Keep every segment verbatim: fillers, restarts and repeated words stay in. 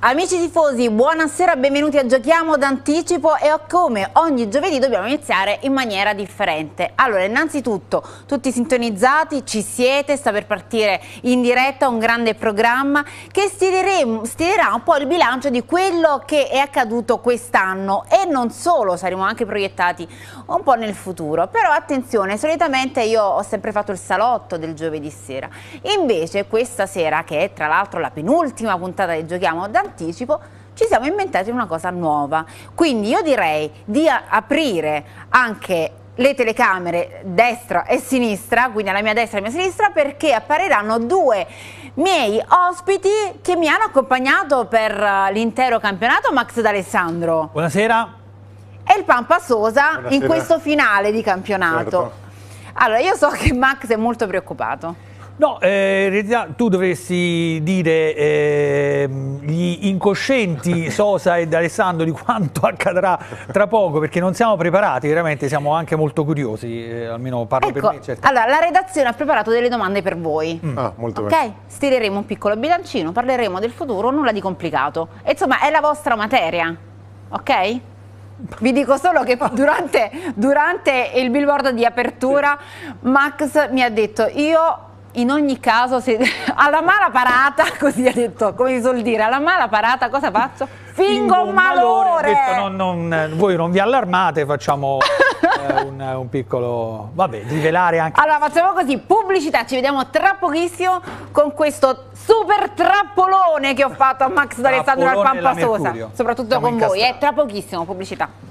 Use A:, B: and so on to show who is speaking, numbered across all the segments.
A: Amici tifosi, buonasera, benvenuti a Giochiamo d'Anticipo e come ogni giovedì dobbiamo iniziare in maniera differente. Allora, innanzitutto, tutti sintonizzati, ci siete, sta per partire in diretta un grande programma che stilerà un po' il bilancio di quello che è accaduto quest'anno e non solo, saremo anche proiettati un po' nel futuro. Però attenzione, solitamente io ho sempre fatto il salotto del giovedì sera, invece questa sera, che è tra l'altro la penultima puntata di Giochiamo d'Anticipo, Anticipo, ci siamo inventati una cosa nuova, quindi io direi di aprire anche le telecamere destra e sinistra, quindi alla mia destra e alla mia sinistra, perché appariranno due miei ospiti che mi hanno accompagnato per l'intero campionato, Max D'Alessandro.
B: Buonasera.
A: E il Pampa Sosa. Buonasera. In questo finale di campionato. Certo. Allora, io so che Max è molto preoccupato.
B: No, eh, in realtà tu dovresti dire eh, gli incoscienti Sosa e D'Alessandro di quanto accadrà tra poco, perché non siamo preparati, veramente siamo anche molto curiosi, eh, almeno parlo
A: ecco,
B: per me. Certo.
A: Allora, la redazione ha preparato delle domande per voi.
C: Mm. Ah, molto
A: ok?
C: bene.
A: Stileremo un piccolo bilancino, parleremo del futuro, nulla di complicato. E, insomma, è la vostra materia, ok? Vi dico solo che durante, durante il billboard di apertura Max mi ha detto: io in ogni caso, se alla mala parata, così ha detto, come si suol dire, alla mala parata cosa faccio? Fingo un malore!
B: Detto, non, non, voi non vi allarmate, facciamo eh, un, un piccolo, vabbè, rivelare anche.
A: Allora facciamo così, pubblicità, ci vediamo tra pochissimo con questo super trappolone che ho fatto a Max D'Alessandro al Pampa Sosa, soprattutto Siamo con voi, eh, tra pochissimo, pubblicità.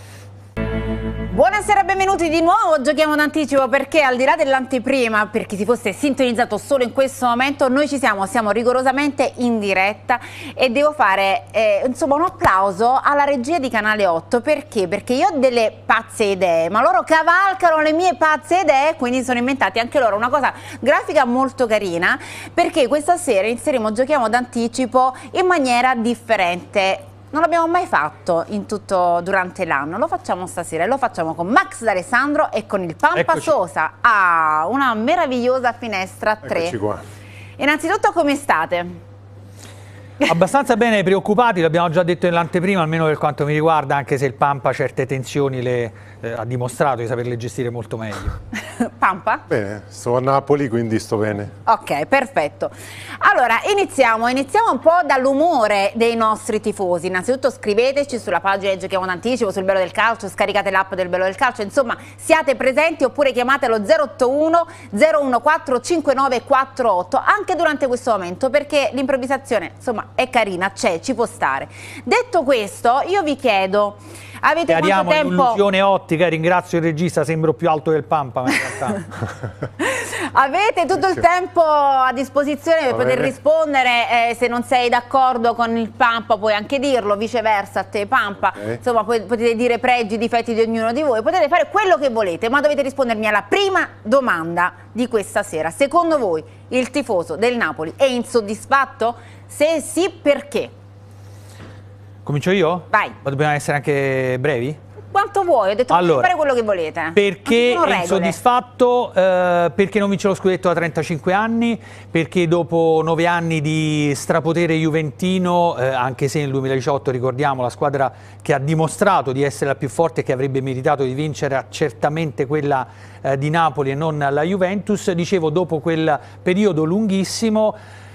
A: Buonasera, benvenuti di nuovo, Giochiamo d'Anticipo, perché al di là dell'anteprima, per chi si fosse sintonizzato solo in questo momento, noi ci siamo, siamo rigorosamente in diretta e devo fare eh, insomma un applauso alla regia di Canale otto, perché? Perché io ho delle pazze idee, ma loro cavalcano le mie pazze idee, quindi sono inventati anche loro una cosa grafica molto carina, perché questa sera inizieremo Giochiamo d'Anticipo in maniera differente. Non l'abbiamo mai fatto in tutto durante l'anno, lo facciamo stasera e lo facciamo con Max D'Alessandro e con il Pampa
B: Eccoci.
A: Sosa. Ah, una meravigliosa finestra a tre.
C: Eccoci qua.
A: Innanzitutto, come state?
B: Abbastanza bene, preoccupati, l'abbiamo già detto nell'anteprima, almeno per quanto mi riguarda, anche se il Pampa certe tensioni le eh, ha dimostrato di saperle gestire molto meglio.
A: Pampa?
C: Bene, sto a Napoli, quindi sto bene.
A: Ok, perfetto. Allora, iniziamo, iniziamo un po' dall'umore dei nostri tifosi. Innanzitutto scriveteci sulla pagina di Giochiamo d'Anticipo, sul Bello del Calcio, scaricate l'app del Bello del Calcio, insomma siate presenti, oppure chiamate lo zero otto uno zero uno quattro cinque nove quattro otto anche durante questo momento, perché l'improvvisazione insomma è carina, c'è, ci può stare. Detto questo, io vi chiedo, avete quanto tempo?
B: Un'illusione ottica, ringrazio il regista, sembro più alto del Pampa, ma in realtà...
A: Avete tutto il tempo a disposizione per
C: Va
A: poter
C: bene.
A: rispondere, eh, se non sei d'accordo con il Pampa puoi anche dirlo, viceversa a te Pampa,
C: Okay.
A: insomma poi potete dire pregi e difetti di ognuno di voi, potete fare quello che volete, ma dovete rispondermi alla prima domanda di questa sera. Secondo voi il tifoso del Napoli è insoddisfatto? Se sì, perché?
B: Comincio io?
A: Vai.
B: Ma dobbiamo essere anche brevi?
A: Quanto vuoi, ho detto
B: Allora,
A: potete fare quello che volete.
B: Perché
A: Non sono
B: è
A: regole.
B: insoddisfatto? Eh, perché non vince lo scudetto da trentacinque anni, perché dopo nove anni di strapotere juventino, eh, anche se nel duemiladiciotto ricordiamo la squadra che ha dimostrato di essere la più forte e che avrebbe meritato di vincere era certamente quella eh, di Napoli e non la Juventus, dicevo dopo quel periodo lunghissimo.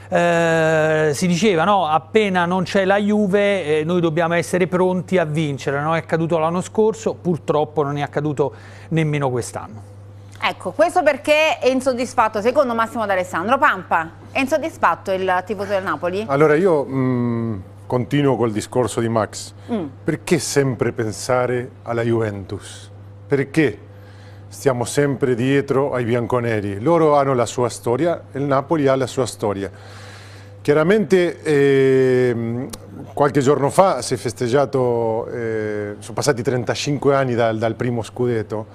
B: Eh, si diceva no, appena non c'è la Juve eh, noi dobbiamo essere pronti a vincere, non è accaduto l'anno scorso, purtroppo non è accaduto nemmeno quest'anno.
A: Ecco, questo perché è insoddisfatto secondo Massimo D'Alessandro. Pampa, è insoddisfatto il tifoso del Napoli?
C: Allora io mh, continuo col discorso di Max.
A: Mm.
C: Perché sempre pensare alla Juventus? Perché stiamo sempre dietro ai bianconeri? Loro hanno la sua storia, il Napoli ha la sua storia. Chiaramente eh, qualche giorno fa si è festeggiato, eh, sono passati trentacinque anni dal, dal primo scudetto,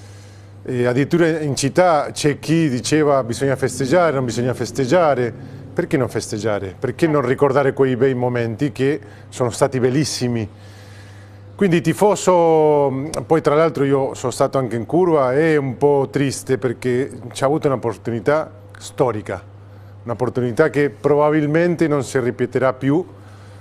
C: e addirittura in città c'è chi diceva bisogna festeggiare, non bisogna festeggiare. Perché non festeggiare? Perché non ricordare quei bei momenti che sono stati bellissimi? Quindi tifoso, poi tra l'altro io sono stato anche in curva, è un po' triste perché ci ha avuto un'opportunità storica, un'opportunità che probabilmente non si ripeterà più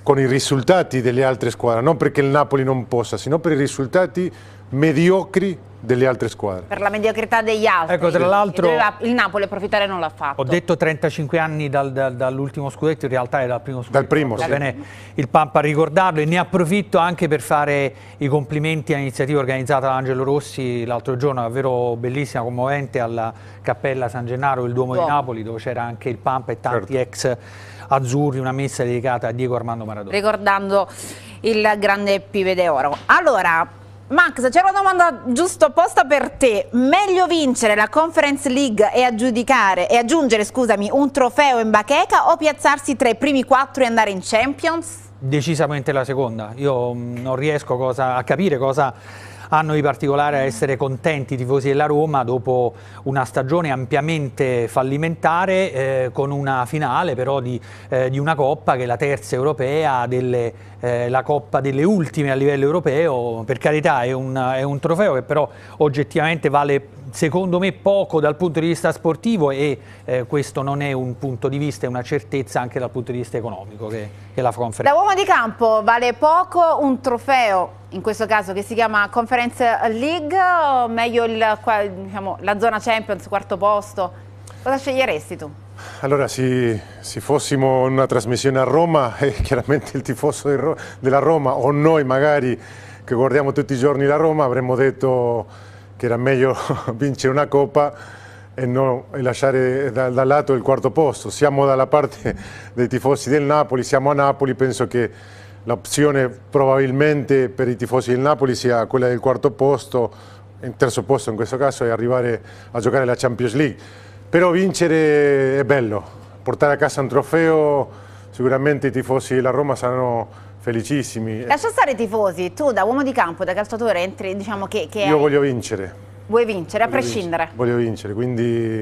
C: con i risultati delle altre squadre, non perché il Napoli non possa, sino per i risultati mediocri delle altre squadre.
A: Per la mediocrità degli altri.
B: Ecco, tra l'altro,
A: il Napoli approfittare non l'ha fatto.
B: Ho detto trentacinque anni dal, dal, dall'ultimo scudetto, in realtà è dal primo scudetto.
C: Dal primo, sì.
B: Bene il Pampa a ricordarlo, e ne approfitto anche per fare i complimenti all'iniziativa organizzata da Angelo Rossi l'altro giorno, davvero bellissima, commovente, alla Cappella San Gennaro, il Duomo oh. di Napoli, dove c'era anche il Pampa e tanti certo. ex azzurri, una messa dedicata a Diego Armando Maradona.
A: Ricordando il grande Pive d'Oro. Allora, Max, c'è una domanda giusto apposta per te. Meglio vincere la Conference League e, aggiudicare, e aggiungere scusami, un trofeo in bacheca o piazzarsi tra i primi quattro e andare in Champions?
B: Decisamente la seconda. Io non riesco cosa, a capire cosa hanno di particolare a essere contenti i tifosi della Roma dopo una stagione ampiamente fallimentare, eh, con una finale però di, eh, di una Coppa che è la terza europea, delle, eh, la Coppa delle ultime a livello europeo. Per carità è un, è un trofeo che però oggettivamente vale secondo me poco dal punto di vista sportivo, e eh, questo non è un punto di vista, è una certezza anche dal punto di vista economico che, che la conferenza.
A: Da uomo di campo vale poco un trofeo, in questo caso che si chiama Conference League, o meglio il, diciamo, la zona Champions, quarto posto? Cosa sceglieresti tu?
C: Allora, se, se fossimo in una trasmissione a Roma, eh, chiaramente il tifoso de Ro della Roma, o noi magari che guardiamo tutti i giorni la Roma, avremmo detto che era meglio vincere una Coppa e, no, e lasciare da, dal lato il quarto posto. Siamo dalla parte dei tifosi del Napoli, siamo a Napoli, penso che l'opzione probabilmente per i tifosi del Napoli sia quella del quarto posto, il terzo posto in questo caso, è arrivare a giocare la Champions League. Però vincere è bello, portare a casa un trofeo, sicuramente i tifosi della Roma saranno felicissimi.
A: Lascia stare i tifosi, tu da uomo di campo, da calciatore, entri, diciamo che... che
C: Io
A: hai...
C: voglio vincere.
A: Vuoi vincere,
C: voglio
A: a prescindere?
C: Vincere. Voglio vincere, quindi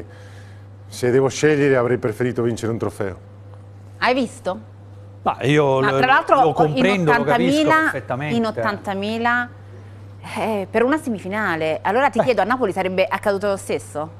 C: se devo scegliere avrei preferito vincere un trofeo.
A: Hai visto?
B: Ma io
A: Ma
B: lo,
A: tra l'altro
B: lo comprendo,
A: in
B: lo capisco perfettamente.
A: In ottantamila eh, per una semifinale, allora ti Beh. chiedo, a Napoli sarebbe accaduto lo stesso?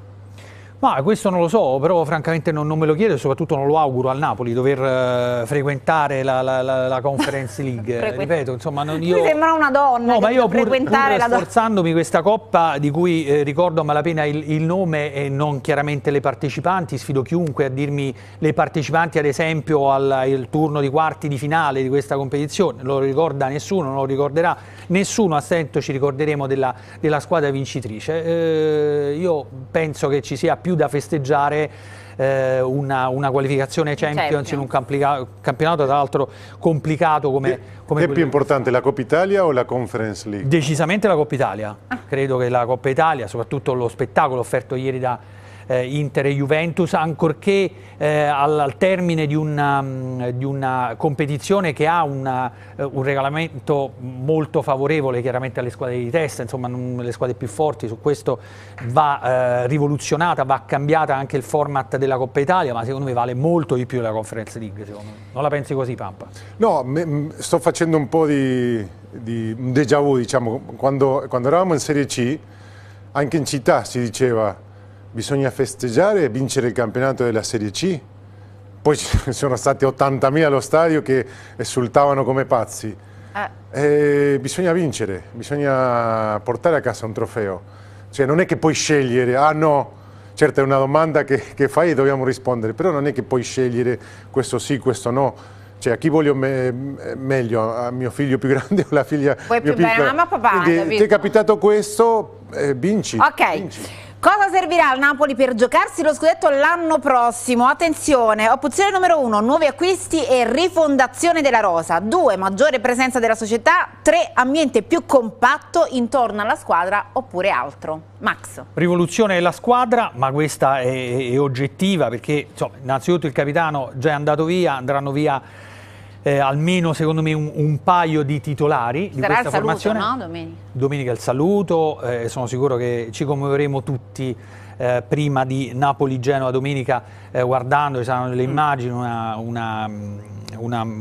B: Ma questo non lo so, però francamente non, non me lo chiedo e soprattutto non lo auguro al Napoli dover uh, frequentare la, la, la, la Conference League.
A: Frequ
B: Ripeto, insomma, non io...
A: Mi sembra una donna.
B: No, ma io pur,
A: frequentare
B: pur
A: la
B: sforzandomi questa Coppa, di cui eh, ricordo a malapena il, il nome e non chiaramente le partecipanti, sfido chiunque a dirmi le partecipanti ad esempio al, al turno di quarti di finale di questa competizione. Non lo ricorda nessuno, non lo ricorderà nessuno, a stento ci ricorderemo della, della squadra vincitrice. Eh, io penso che ci sia più da festeggiare eh, una, una qualificazione Champions, Champions in un campionato tra l'altro complicato come, come
C: è più importante la Coppa Italia o la Conference League?
B: Decisamente la Coppa Italia. Ah. Credo che la Coppa Italia, soprattutto lo spettacolo offerto ieri da Eh, Inter e Juventus, ancorché eh, al, al termine di una, um, di una competizione che ha una, uh, un regolamento molto favorevole chiaramente alle squadre di testa, insomma non, le squadre più forti, su questo va eh, rivoluzionata, va cambiata anche il format della Coppa Italia, ma secondo me vale molto di più della Conference League, secondo me. Non la pensi così, Pampa?
C: No, me, sto facendo un po' di, di déjà vu, diciamo, quando, quando eravamo in Serie C, anche in città si diceva bisogna festeggiare e vincere il campionato della Serie C. Poi ci sono stati ottantamila allo stadio che esultavano come pazzi. Eh. E bisogna vincere, bisogna portare a casa un trofeo. Cioè non è che puoi scegliere, ah no, certo è una domanda che, che fai e dobbiamo rispondere, però non è che puoi scegliere questo sì, questo no. Cioè a chi voglio me, meglio, a mio figlio più grande o la figlia
A: Vuoi più bene a mamma o papà?
C: Ti è capitato questo, eh, vinci.
A: Ok.
C: Vinci.
A: Cosa servirà al Napoli per giocarsi lo scudetto l'anno prossimo? Attenzione, opzione numero uno, nuovi acquisti e rifondazione della rosa. Due, maggiore presenza della società. Tre, ambiente più compatto intorno alla squadra, oppure altro. Max.
B: Rivoluzione della squadra, ma questa è, è oggettiva perché insomma, innanzitutto il capitano già è andato via, andranno via Eh, almeno secondo me un, un paio di titolari di
A: Sarà
B: questa
A: il saluto,
B: formazione.
A: No? Domenica.
B: Domenica il saluto, eh, sono sicuro che ci commuoveremo tutti eh, prima di Napoli-Genova domenica eh, guardando, ci saranno delle immagini, una, una, una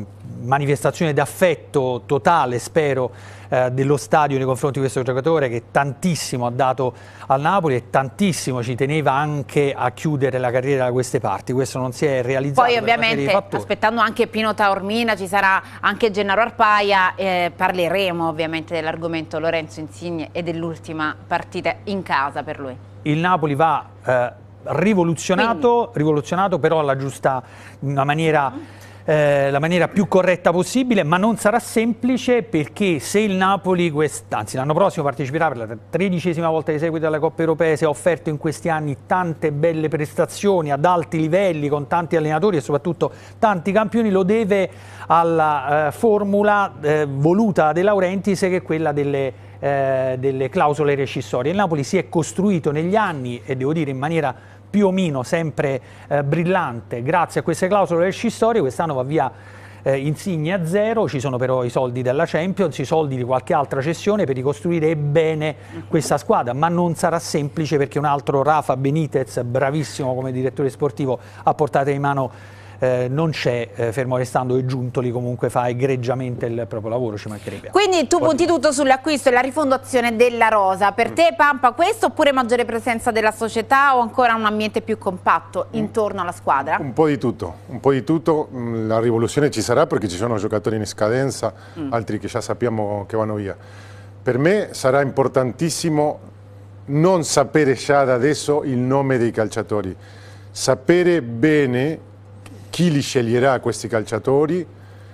B: manifestazione d'affetto totale, spero, eh, dello stadio nei confronti di questo giocatore che tantissimo ha dato al Napoli e tantissimo ci teneva anche a chiudere la carriera da queste parti. Questo non si è realizzato.
A: Poi ovviamente aspettando anche Pino Taormina, ci sarà anche Gennaro Arpaia, eh, parleremo ovviamente dell'argomento Lorenzo Insigne e dell'ultima partita in casa per lui.
B: Il Napoli va eh, rivoluzionato, rivoluzionato però alla giusta una maniera, eh, la maniera più corretta possibile, ma non sarà semplice, perché se il Napoli, anzi l'anno prossimo parteciperà per la tredicesima volta di seguito alle Coppe Europee, si è offerto in questi anni tante belle prestazioni ad alti livelli con tanti allenatori e soprattutto tanti campioni, lo deve alla eh, formula eh, voluta da De Laurentiis, che è quella delle Eh, delle clausole rescissorie. Il Napoli si è costruito negli anni, e devo dire in maniera più o meno sempre eh, brillante, grazie a queste clausole rescissorie. Quest'anno va via eh, Insigne a zero, ci sono però i soldi della Champions, i soldi di qualche altra cessione per ricostruire bene questa squadra, ma non sarà semplice, perché un altro Rafa Benitez, bravissimo come direttore sportivo, a portata di mano Eh, non c'è, eh, fermo restando che Giuntoli comunque fa egregiamente il proprio lavoro, ci mancherebbe.
A: Quindi tu punti tutto sull'acquisto e la rifondazione della rosa. Per mm. te, Pampa, questo oppure maggiore presenza della società o ancora un ambiente più compatto intorno alla squadra?
C: Un po' di tutto, un po' di tutto. La rivoluzione ci sarà perché ci sono giocatori in scadenza, mm. altri che già sappiamo che vanno via. Per me sarà importantissimo non sapere già da adesso il nome dei calciatori, sapere bene chi li sceglierà questi calciatori,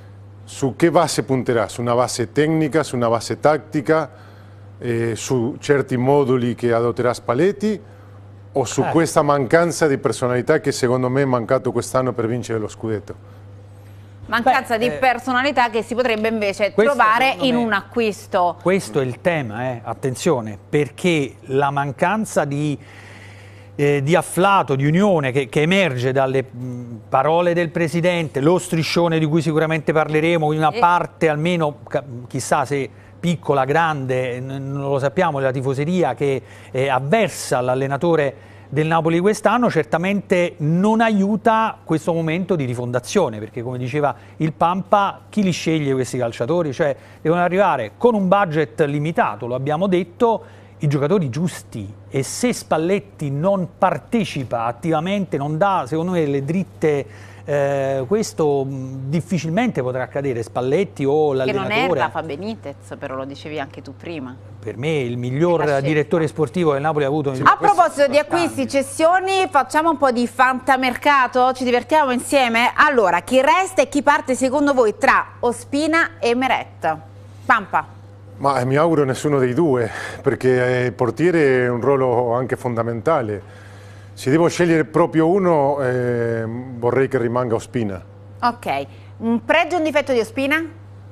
C: su che base punterà, su una base tecnica, su una base tattica, eh, su certi moduli che adotterà Spalletti, o su eh. questa mancanza di personalità che secondo me è mancato quest'anno per vincere lo scudetto.
A: Mancanza Beh, di
B: eh,
A: personalità che si potrebbe invece trovare in me, un acquisto.
B: Questo è il tema, eh. attenzione, perché la mancanza di... Eh, di afflato, di unione che, che emerge dalle mh, parole del Presidente, lo striscione di cui sicuramente parleremo, una eh. parte almeno, chissà se piccola, grande, non lo sappiamo, della tifoseria che è avversa all'allenatore del Napoli quest'anno, certamente non aiuta questo momento di rifondazione, perché come diceva il Pampa, chi li sceglie questi calciatori? Cioè devono arrivare con un budget limitato, lo abbiamo detto, i giocatori giusti, e se Spalletti non partecipa attivamente, non dà secondo me le dritte, eh, questo mh, difficilmente potrà accadere. Spalletti o l'allenatore.
A: Che non è Rafa Benitez, però lo dicevi anche tu prima.
B: Per me il miglior direttore sportivo che il Napoli ha avuto.
A: A proposito di acquisti, cessioni, facciamo un po' di fantamercato, ci divertiamo insieme? Allora, chi resta e chi parte secondo voi tra Ospina e Meret? Pampa.
C: Ma mi auguro nessuno dei due, perché il portiere è un ruolo anche fondamentale. Se devo scegliere proprio uno, eh, vorrei che rimanga Ospina.
A: Ok, un pregio e un difetto di Ospina?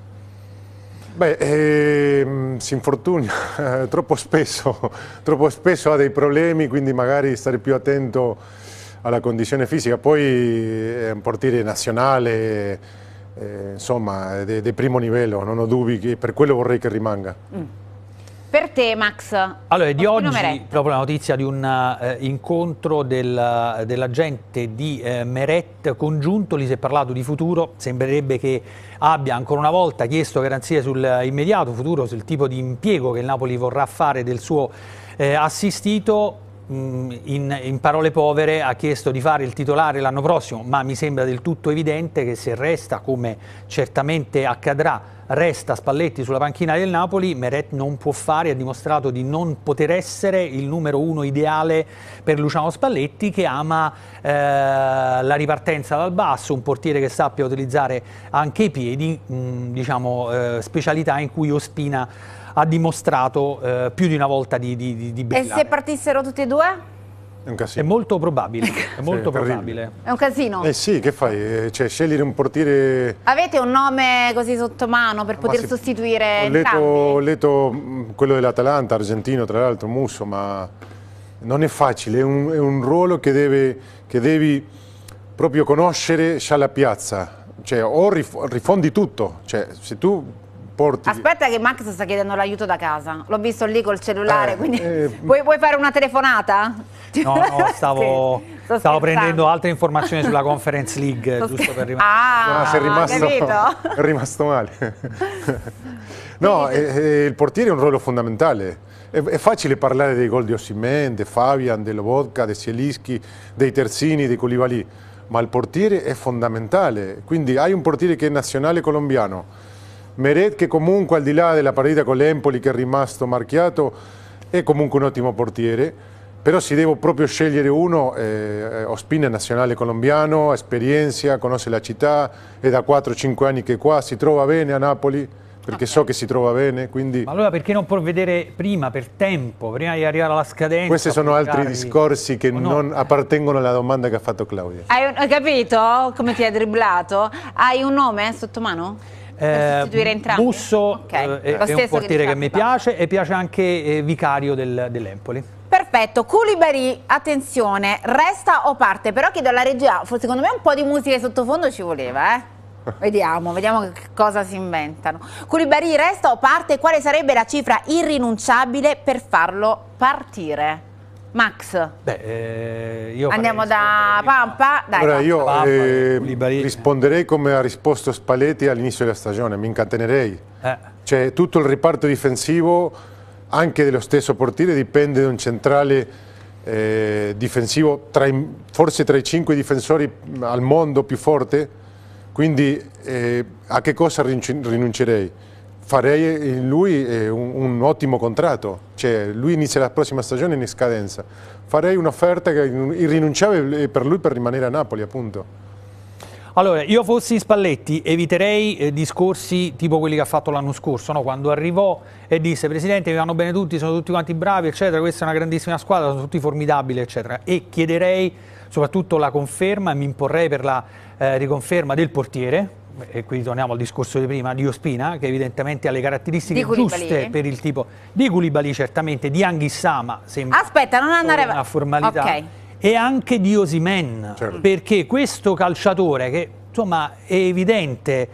C: Beh, eh, si infortuna eh, troppo spesso, troppo spesso ha dei problemi, quindi magari stare più attento alla condizione fisica. Poi è un portiere nazionale, Eh, insomma, di primo livello, non ho dubbi, che per quello vorrei che rimanga.
A: Mm. Per te, Max?
B: Allora, di oggi Meret, proprio la notizia di un uh, incontro del, dell'agente di uh, Meret con Giuntoli, si è parlato di futuro, sembrerebbe che abbia ancora una volta chiesto garanzie sul immediato futuro, sul tipo di impiego che il Napoli vorrà fare del suo eh, assistito. In, in parole povere ha chiesto di fare il titolare l'anno prossimo, ma mi sembra del tutto evidente che se resta, come certamente accadrà, resta Spalletti sulla panchina del Napoli, Meret non può fare, ha dimostrato di non poter essere il numero uno ideale per Luciano Spalletti, che ama eh, la ripartenza dal basso, un portiere che sappia utilizzare anche i piedi, mh, diciamo eh, specialità in cui Ospina ha dimostrato eh, più di una volta di, di, di brillare.
A: E se partissero tutti e due?
C: È un casino.
B: È molto probabile, è molto
C: sì,
B: probabile.
A: È un casino?
C: Eh sì, che fai? Cioè, scegliere un portiere...
A: Avete un nome così sotto mano per poter
C: si...
A: sostituire
C: ho letto,
A: entrambi?
C: Ho letto quello dell'Atalanta, argentino tra l'altro, Musso, ma non è facile, è un, è un ruolo che, deve, che devi proprio conoscere già la piazza. Cioè, o rifondi tutto, cioè, se tu porti...
A: Aspetta che Max sta chiedendo l'aiuto da casa, l'ho visto lì col cellulare,
C: Eh,
A: quindi
C: eh,
A: vuoi, vuoi fare una telefonata?
B: No, no, stavo,
A: Sì, sto
B: stavo
A: scherzando.
B: prendendo altre informazioni sulla Conference League,
A: Sto
B: giusto
A: scher-
B: per rimanere.
A: Ah,
C: Ah, sei rimasto,
A: capito?
C: è rimasto male. No, eh, eh, il portiere ha un ruolo fondamentale. È, è facile parlare dei gol di Osimhen, di Fabian, di Lobotka, di Zielinski, dei terzini, dei Koulibaly, ma il portiere è fondamentale. Quindi hai un portiere che è nazionale colombiano, Meret che comunque al di là della partita con l'Empoli che è rimasto marchiato è comunque un ottimo portiere, però se devo proprio scegliere uno, eh, Ospina è nazionale colombiano, ha esperienza, conosce la città, è da quattro cinque anni che è qua, si trova bene a Napoli, perché
A: Ok.
C: so che si trova bene, quindi
B: Ma allora perché non provvedere prima, per tempo, prima di arrivare alla scadenza?
C: questi sono altri
B: magari-
C: discorsi che
B: o no?
C: non appartengono alla domanda che ha fatto Claudia.
A: Hai, un- hai capito come ti hai dribblato? Hai un nome sotto mano? Per
B: Eh,
A: sostituire entrambi?
B: Busso
A: Ok.
B: eh,
A: Lo
B: è, è un
A: stesso
B: portiere che,
A: diciamo,
B: mi
A: va.
B: piace e piace anche eh, Vicario del- dell'Empoli.
A: Perfetto, Koulibaly, attenzione, resta o parte? Però chiedo alla regia, forse secondo me un po' di musica di sottofondo ci voleva, eh? Vediamo, vediamo che cosa si inventano. Koulibaly resta o parte? Quale sarebbe la cifra irrinunciabile per farlo partire? Max,
B: Beh, eh, io
A: andiamo
B: farei
A: da
B: rispondere-
A: Pampa. Dai,
C: Ora
A: Pampa.
C: io
B: Pampa,
C: eh,
B: Koulibaly.
C: risponderei come ha risposto Spalletti all'inizio della stagione, mi incatenerei.
B: Eh,
C: Cioè tutto il reparto difensivo, anche dello stesso portiere, dipende da un centrale eh, difensivo, tra i- forse tra i cinque difensori al mondo più forte, quindi eh, a che cosa rinunci- rinuncerei? Farei in lui eh, un, un ottimo contratto, cioè lui inizia la prossima stagione in scadenza, farei un'offerta che è irrinunciabile per lui per rimanere a Napoli appunto.
B: Allora, io fossi in Spalletti eviterei eh, discorsi tipo quelli che ha fatto l'anno scorso, no? Quando arrivò e disse Presidente mi vanno bene tutti, sono tutti quanti bravi, eccetera, questa è una grandissima squadra, sono tutti formidabili, eccetera. E chiederei soprattutto la conferma, mi imporrei per la eh, riconferma del portiere, e qui torniamo al discorso di prima, di Ospina, che evidentemente ha le caratteristiche
A: Di Koulibaly?
B: giuste per il tipo di Koulibaly, certamente, di Anghissà, ma sembra
A: Aspetta, non andare
B: una
A: avanti.
B: formalità.
A: Ok.
B: E anche di Osimhen,
C: Certo.
B: perché questo calciatore che insomma è evidente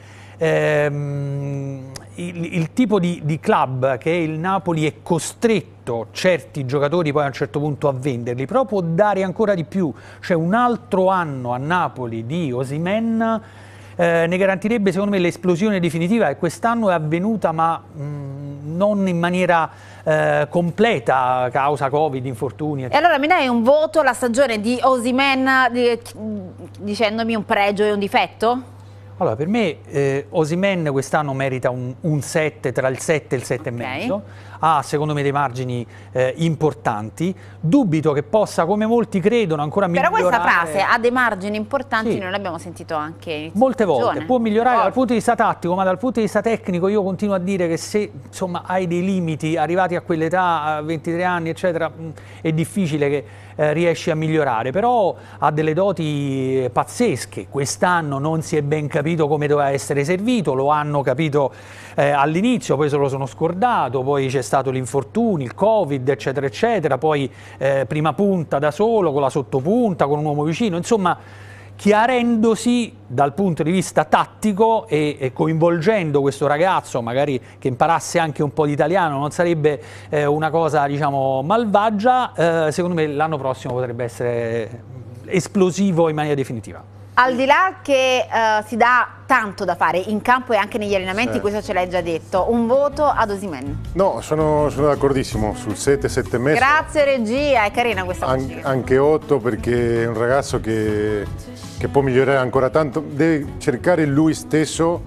B: ehm, il, il tipo di, di club che il Napoli è costretto certi giocatori poi a un certo punto a venderli, però può dare ancora di più, cioè un altro anno a Napoli di Osimhen eh, ne garantirebbe secondo me l'esplosione definitiva, e quest'anno è avvenuta ma mh, non in maniera eh, completa causa Covid, infortuni.
A: E allora mi dai un voto alla stagione di Osimhen di- dicendomi un pregio e un difetto?
B: Allora, per me eh, Osimhen quest'anno merita un, un sette, tra il sette e il sette e mezzo, ha secondo me dei margini eh, importanti, dubito che possa, come molti credono, ancora
A: Però
B: migliorare.
A: questa frase ha dei margini importanti,
B: Sì.
A: noi l'abbiamo sentito anche inizio
B: Molte volte,
A: stagione.
B: può migliorare
A: Oh.
B: dal punto di vista tattico, ma dal punto di vista tecnico io continuo a dire che se insomma hai dei limiti, arrivati a quell'età, a ventitré anni eccetera, mh, è difficile che eh, riesci a migliorare, però ha delle doti pazzesche. Quest'anno non si è ben capito come doveva essere servito, lo hanno capito eh, all'inizio, poi se lo sono scordato, poi c'è stato l'infortunio, il Covid eccetera eccetera, poi eh, prima punta da solo, con la sottopunta, con un uomo vicino, insomma chiarendosi dal punto di vista tattico e, e coinvolgendo questo ragazzo, magari che imparasse anche un po' di italiano, non sarebbe eh, una cosa diciamo malvagia, eh, secondo me l'anno prossimo potrebbe essere esplosivo in maniera definitiva.
A: Al di là che eh, si dà tanto da fare in campo e anche negli allenamenti,
C: Sì.
A: questo ce l'hai già detto, un voto ad Osimhen.
C: No, sono, sono d'accordissimo sul sette, sette e mezzo.
A: Grazie regia, è carina questa
C: An-
A: musica.
C: anche otto perché è un ragazzo che, che può migliorare ancora tanto, deve cercare lui stesso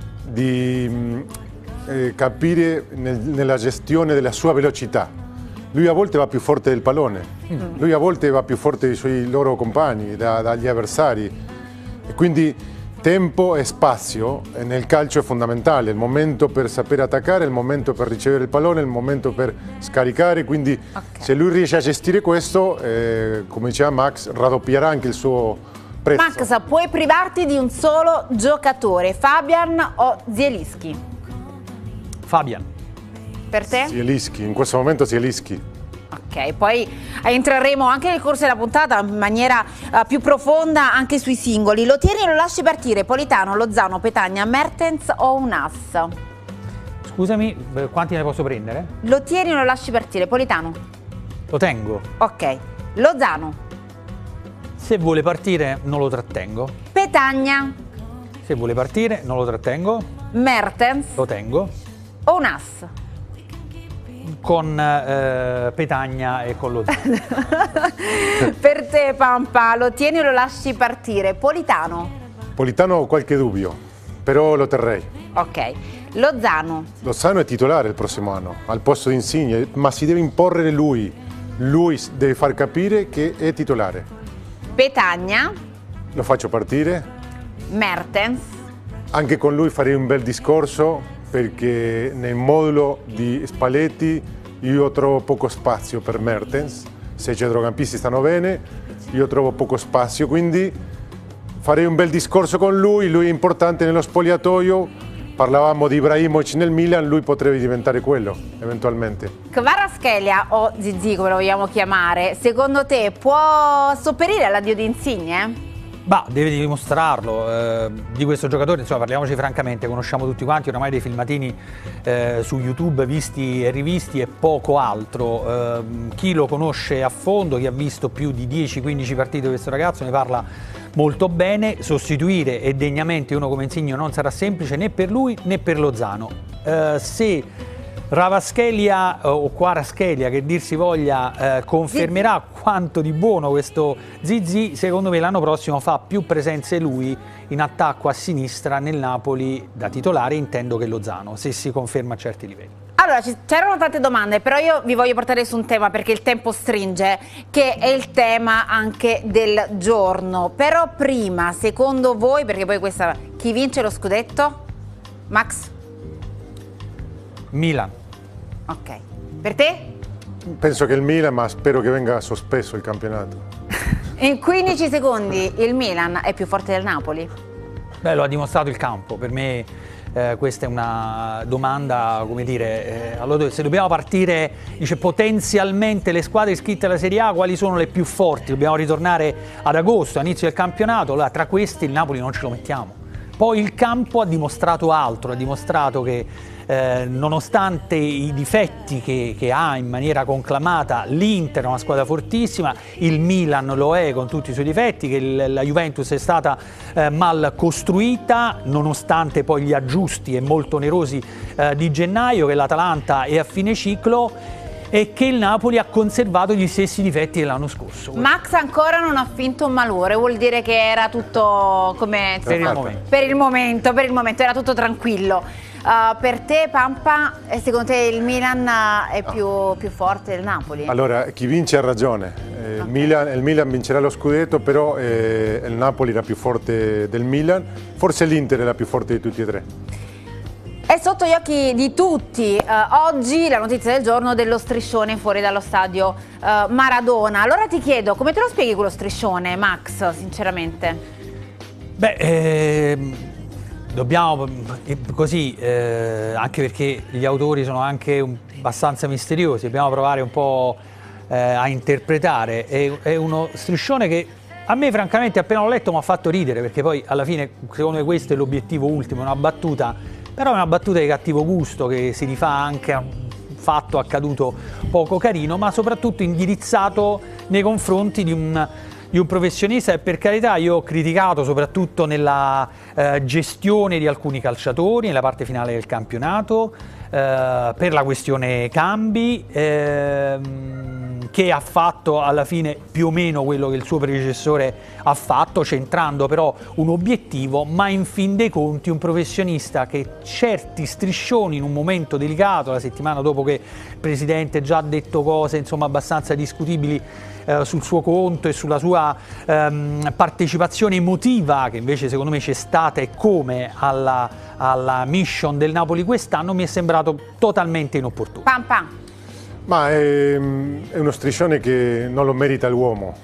C: di mh, eh, capire nel- nella gestione della sua velocità. Lui a volte va più forte del pallone, lui a volte va più forte dei suoi loro compagni, da- dagli avversari, e quindi tempo e spazio eh, nel calcio è fondamentale, il momento per sapere attaccare, il momento per ricevere il pallone, il momento per scaricare, quindi
A: Ok.
C: se lui riesce a gestire questo, eh, come diceva Max, raddoppierà anche il suo prezzo.
A: Max, puoi privarti di un solo giocatore, Fabian o Zielinski?
B: Fabian.
A: Per te?
C: Zielinski, in questo momento Zielinski.
A: Ok, poi entreremo anche nel corso della puntata in maniera eh, più profonda anche sui singoli. Lo tieni e lo lasci partire? Politano, Lozano, Petagna, Mertens o un ass?
B: scusami, quanti ne posso prendere?
A: Lo tieni o lo lasci partire? Politano?
B: Lo tengo.
A: Ok. Lozano?
B: Se vuole partire non lo trattengo.
A: Petagna?
B: Se vuole partire non lo trattengo.
A: Mertens?
B: Lo tengo.
A: O un as?
B: Con eh, Petagna e con Lozano.
A: Per te, Pampa, lo tieni o lo lasci partire? Politano?
C: Politano ho qualche dubbio, però lo terrei.
A: Ok. Lozano?
C: Lozano è titolare il prossimo anno, al posto di Insigne, ma si deve imporre lui. Lui deve far capire che è titolare.
A: Petagna?
C: Lo faccio partire.
A: Mertens?
C: Anche con lui farei un bel discorso, perché nel modulo di Spalletti io trovo poco spazio per Mertens. Se i centrocampisti stanno bene, io trovo poco spazio, quindi farei un bel discorso con lui. Lui è importante nello spogliatoio. Parlavamo di Ibrahimovic nel Milan, lui potrebbe diventare quello, eventualmente.
A: Kvaratskhelia o Zizi, come lo vogliamo chiamare, secondo te può sopperire all'addio di Insigne?
B: Bah, deve dimostrarlo. Eh, di questo giocatore, insomma, parliamoci francamente, conosciamo tutti quanti oramai dei filmatini eh, su YouTube visti e rivisti e poco altro. Eh, chi lo conosce a fondo, chi ha visto più di dieci quindici partite di questo ragazzo ne parla molto bene. Sostituire e degnamente uno come Insigne non sarà semplice né per lui né per Lozano. Eh, se Kvaratskhelia o Kvaratskhelia, che dir si voglia, eh, confermerà quanto di buono questo Zizi, secondo me l'anno prossimo fa più presenze lui in attacco a sinistra nel Napoli da titolare, intendo, che Lozano, se si conferma a certi livelli.
A: Allora, c'erano tante domande, però io vi voglio portare su un tema perché il tempo stringe, che è il tema anche del giorno. Però prima, secondo voi, perché poi questa, chi vince lo scudetto? Max?
B: Milan.
A: Ok. Per te?
C: Penso che il Milan, ma spero che venga sospeso il campionato.
A: In quindici secondi il Milan è più forte del Napoli?
B: Beh, lo ha dimostrato il campo. Per me eh, questa è una domanda, come dire, eh, allora, se dobbiamo partire, dice, potenzialmente le squadre iscritte alla Serie A, quali sono le più forti? Dobbiamo ritornare ad agosto, all'inizio del campionato, allora tra questi il Napoli non ce lo mettiamo. Poi il campo ha dimostrato altro, ha dimostrato che eh, nonostante i difetti che, che ha in maniera conclamata, l'Inter è una squadra fortissima, il Milan lo è con tutti i suoi difetti, che il, la Juventus è stata eh, mal costruita, nonostante poi gli aggiusti e molto onerosi eh, di gennaio, che l'Atalanta è a fine ciclo e che il Napoli ha conservato gli stessi difetti dell'anno scorso.
A: Max ancora non ha finto un malore, vuol dire che era tutto come...
B: Per il momento.
A: Per il momento, per il momento era tutto tranquillo. Uh, per te, Pampa, secondo te il Milan è più, più forte del Napoli?
C: Allora, chi vince ha ragione. Eh, okay. il, Milan, il Milan vincerà lo scudetto, però eh, il Napoli era più forte del Milan. Forse l'Inter è la più forte di tutti e tre.
A: È sotto gli occhi di tutti eh, oggi la notizia del giorno dello striscione fuori dallo stadio eh, Maradona. Allora ti chiedo, come te lo spieghi quello striscione, Max, sinceramente?
B: Beh, eh, dobbiamo eh, così, eh, anche perché gli autori sono anche un, abbastanza misteriosi, dobbiamo provare un po' eh, a interpretare. È, è uno striscione che a me francamente appena l'ho letto mi ha fatto ridere, perché poi alla fine secondo me questo è l'obiettivo ultimo, una battuta. Però è una battuta di cattivo gusto che si rifà anche a un fatto accaduto poco carino, ma soprattutto indirizzato nei confronti di un, di un professionista. E per carità, io ho criticato soprattutto nella eh, gestione di alcuni calciatori nella parte finale del campionato, eh, per la questione cambi, eh, che ha fatto alla fine più o meno quello che il suo predecessore ha fatto, centrando però un obiettivo, ma in fin dei conti un professionista che certi striscioni in un momento delicato, la settimana dopo che il Presidente già ha detto cose insomma abbastanza discutibili eh, sul suo conto e sulla sua ehm, partecipazione emotiva, che invece secondo me c'è stata e come alla, alla mission del Napoli quest'anno, mi è sembrato totalmente inopportuno.
A: Pam pam.
C: Ma è, è uno striscione che non lo merita l'uomo.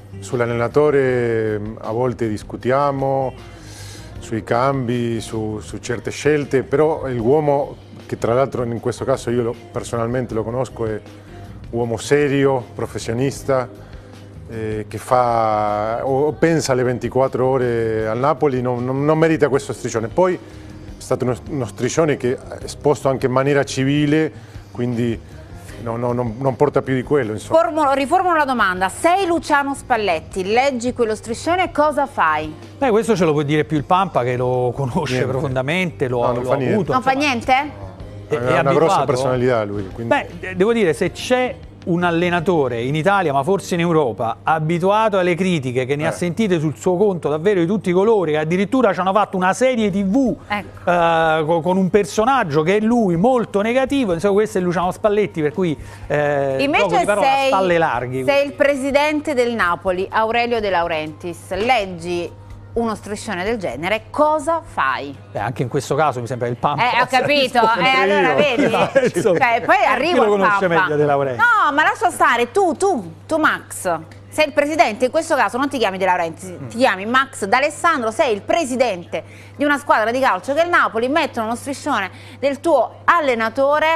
C: Sull'allenatore a volte discutiamo, sui cambi, su, su certe scelte, però l'uomo, che tra l'altro in questo caso io lo, personalmente lo conosco, è un uomo serio, professionista, eh, che fa o pensa alle ventiquattro ore al Napoli, non, non, non merita questo striscione. Poi stato uno, uno striscione che è esposto anche in maniera civile, quindi no, no, non, non porta più di quello. Insomma.
A: Formulo, riformulo la domanda, sei Luciano Spalletti, leggi quello striscione, cosa fai?
B: Beh, questo ce lo può dire più il Pampa che lo conosce
C: niente.
B: profondamente, lo,
C: no, non
B: lo
C: fa
B: ha
C: niente.
B: avuto.
A: Non fa
B: insomma.
A: niente?
B: È,
C: è una grossa personalità lui. Quindi...
B: Beh, devo dire, se c'è un allenatore in Italia, ma forse in Europa, abituato alle critiche, che ne
C: eh.
B: ha sentite sul suo conto davvero di tutti i colori, che addirittura ci hanno fatto una serie tivù
A: ecco.
B: eh, con un personaggio che è lui molto negativo, insomma questo è Luciano Spalletti, per cui eh,
A: invece
B: di parola,
A: sei,
B: spalle larghe.
A: sei il presidente del Napoli, Aurelio De Laurentiis, leggi uno striscione del genere, cosa fai?
B: Beh, anche in questo caso mi sembra il Pampa.
A: Eh, ho capito, eh, allora vedi? Cioè, poi arrivo
B: lo
A: al
B: conosce
A: Pampa.
B: meglio De Laurentiis.
A: No, ma lascia stare, tu, tu, tu Max, sei il presidente, in questo caso non ti chiami De Laurentiis, mm. ti chiami Max D'Alessandro, sei il presidente di una squadra di calcio che il Napoli mettono uno striscione del tuo allenatore,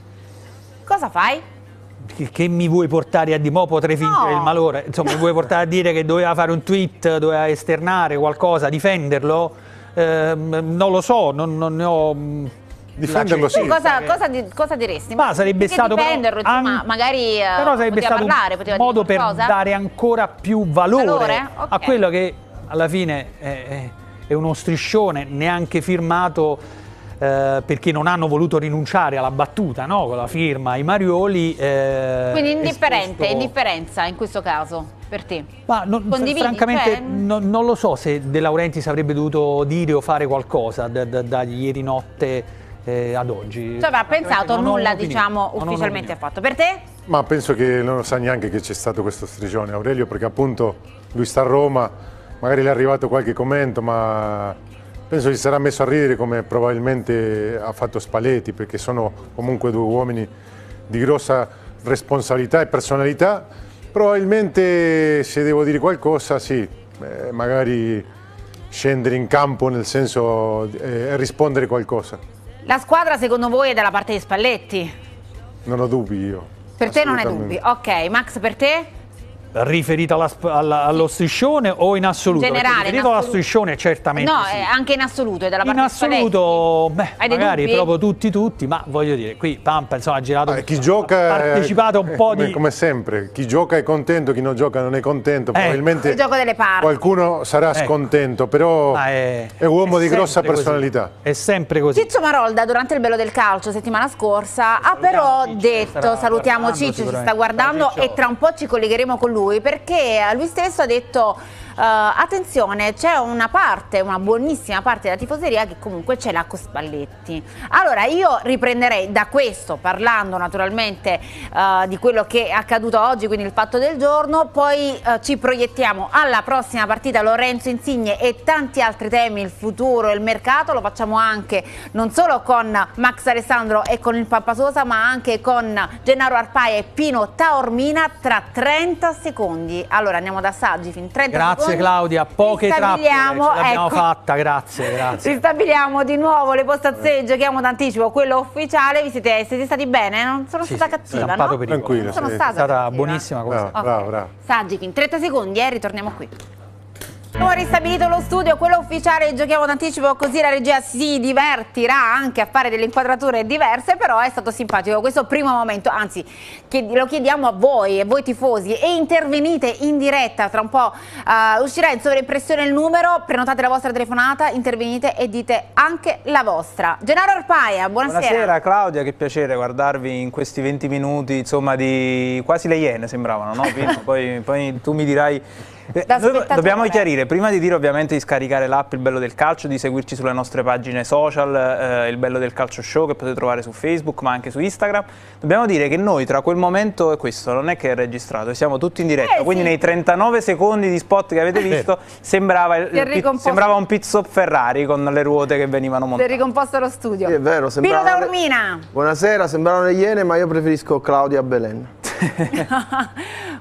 A: cosa fai?
B: Che mi vuoi portare a dire? Mo potrei fingere
A: No.
B: il malore, insomma mi vuoi portare a dire che doveva fare un tweet, doveva esternare qualcosa, difenderlo? Eh, non lo so, non, non ne ho...
C: Difenderlo sì.
A: Cosa, cosa, di, cosa diresti?
B: Ma sarebbe
A: Perché
B: stato
A: difenderlo,
B: però,
A: insomma,
B: an...
A: magari uh,
B: però sarebbe
A: poteva
B: stato
A: parlare,
B: un
A: poteva
B: modo
A: dire
B: per
A: qualcosa?
B: dare ancora più valore,
A: valore? Okay.
B: a quello che alla fine è, è uno striscione neanche firmato. Eh, perché non hanno voluto rinunciare alla battuta, no? Con la firma ai Marioli. Eh,
A: Quindi indifferente,
B: esposto...
A: indifferenza in questo caso per te?
B: Ma non,
A: Condividi,
B: francamente
A: cioè...
B: no, non lo so se De Laurentiis avrebbe dovuto dire o fare qualcosa da, da, da ieri notte eh, ad oggi.
A: Cioè, aveva pensato
B: non
A: nulla, diciamo, ufficialmente affatto. Per te?
C: Ma penso che non lo sa neanche che c'è stato questo striscione, Aurelio, perché appunto lui sta a Roma, magari le è arrivato qualche commento, ma penso si sarà messo a ridere come probabilmente ha fatto Spalletti, perché sono comunque due uomini di grossa responsabilità e personalità. Probabilmente se devo dire qualcosa, sì, eh, magari scendere in campo nel senso eh, rispondere qualcosa.
A: La squadra secondo voi è dalla parte di Spalletti?
C: Non ho dubbi io.
A: Per te non hai dubbi? Ok, Max, per te?
B: Riferito alla, alla, allo striscione o in assoluto?
A: In generale,
B: riferito
A: in
B: alla striscione certamente
A: no,
B: sì.
A: eh, anche in assoluto, è dalla parte
B: in
A: di Spalletti?
B: assoluto, beh,
A: Hai dei
B: magari
A: dubbi?
B: proprio tutti tutti, ma voglio dire, qui Pampa insomma ha girato,
C: Ah, chi gioca,
B: ha partecipato un po'
C: come,
B: di...
C: come sempre, chi gioca è contento, chi non gioca non è contento, probabilmente
A: il gioco delle parti.
C: qualcuno sarà
B: Ecco.
C: scontento, però
B: è,
C: è un uomo
B: è
C: di grossa
B: sempre così.
C: personalità.
B: È sempre così.
A: Ciccio Marolda durante il Bello del Calcio settimana scorsa ha però
B: Ciccio,
A: detto,
B: starà
A: salutiamo
B: guardando
A: Ciccio, ci sta
B: sicuramente.
A: guardando
B: Ciao, Ciccio.
A: e tra un po' ci collegheremo con lui perché lui stesso ha detto Uh, attenzione, c'è una parte, una buonissima parte della tifoseria che comunque ce l'ha con Spalletti. Allora io riprenderei da questo, parlando naturalmente uh, di quello che è accaduto oggi, quindi il fatto del giorno, poi uh, ci proiettiamo alla prossima partita, Lorenzo Insigne e tanti altri temi, il futuro, il mercato, lo facciamo anche non solo con Max Alessandro e con il Pampasosa, ma anche con Gennaro Arpaia e Pino Taormina tra trenta secondi. Allora andiamo da Saggi fin trenta
B: Grazie
A: secondi.
B: Claudia, poche trappole, ce l'abbiamo
A: ecco,
B: fatta, grazie, grazie.
A: Ristabiliamo di nuovo le postazioni, giochiamo d'anticipo, quello ufficiale, vi siete, siete stati bene? Non sono
B: Sì,
A: stata
B: sì,
A: cattiva,
B: sì,
A: no?
B: per
C: Tranquillo,
A: Non sono
C: sì.
A: stata
B: È stata
A: cattiva.
B: buonissima cosa.
C: Bravo, bravo, bravo.
A: Saggi fin trenta secondi, eh, ritorniamo qui. Abbiamo ristabilito lo studio, quello ufficiale, giochiamo d'anticipo, così la regia si divertirà anche a fare delle inquadrature diverse, però è stato simpatico questo primo momento, anzi lo chiediamo a voi, a voi tifosi, e intervenite in diretta, tra un po' uh, uscirà in sovraimpressione il numero, prenotate la vostra telefonata, intervenite e dite anche la vostra. Gennaro Arpaia, buonasera.
D: Buonasera Claudia, che piacere guardarvi in questi venti minuti, insomma, di quasi le Iene sembravano, no? poi, poi tu mi dirai... Eh, noi dobbiamo chiarire, prima di dire ovviamente di scaricare l'app Il Bello del Calcio, di seguirci sulle nostre pagine social, eh, Il Bello del Calcio Show, che potete trovare su Facebook ma anche su Instagram, dobbiamo dire che noi tra quel momento e questo non è che è registrato, siamo tutti in diretta,
A: eh,
D: quindi
A: sì.
D: nei trentanove secondi di spot che avete visto sembrava, il, sembrava un pit stop Ferrari con le ruote che venivano montate.
A: Si è ricomposto lo studio.
E: Sì, è vero,
A: Pino Taormina.
E: Buonasera, sembravano le Iene, ma io preferisco Claudia Belen.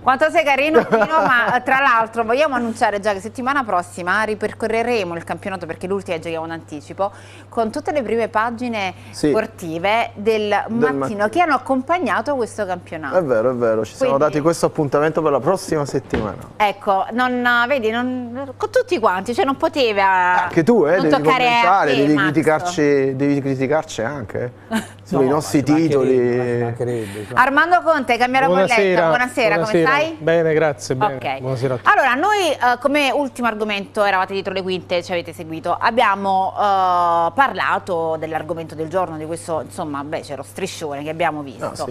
A: Quanto sei carino, Pino, ma tra l'altro vogliamo annunciare già che settimana prossima ripercorreremo il campionato, perché l'ultima giochiamo in anticipo, con tutte le prime pagine sì. sportive del, del mattino, mattino che hanno accompagnato questo campionato.
E: È vero, è vero, ci
A: Quindi,
E: siamo dati questo appuntamento per la prossima settimana.
A: Ecco, non, vedi, non, con tutti quanti, cioè non poteva
E: anche tu, eh,
A: non
E: devi commentare,
A: te,
E: devi, criticarci, devi criticarci anche eh. sui no, nostri titoli.
B: Mancherebbe, cioè.
A: Armando Conte, Camera Bolletta, buonasera, buonasera, come stai?
F: Bene, grazie, bene.
A: Okay.
F: Buonasera a tutti.
A: Allora, noi eh, come ultimo argomento, eravate dietro le quinte, ci avete seguito, abbiamo eh, parlato dell'argomento del giorno, di questo, insomma, becero striscione che abbiamo visto.
E: Ah, sì.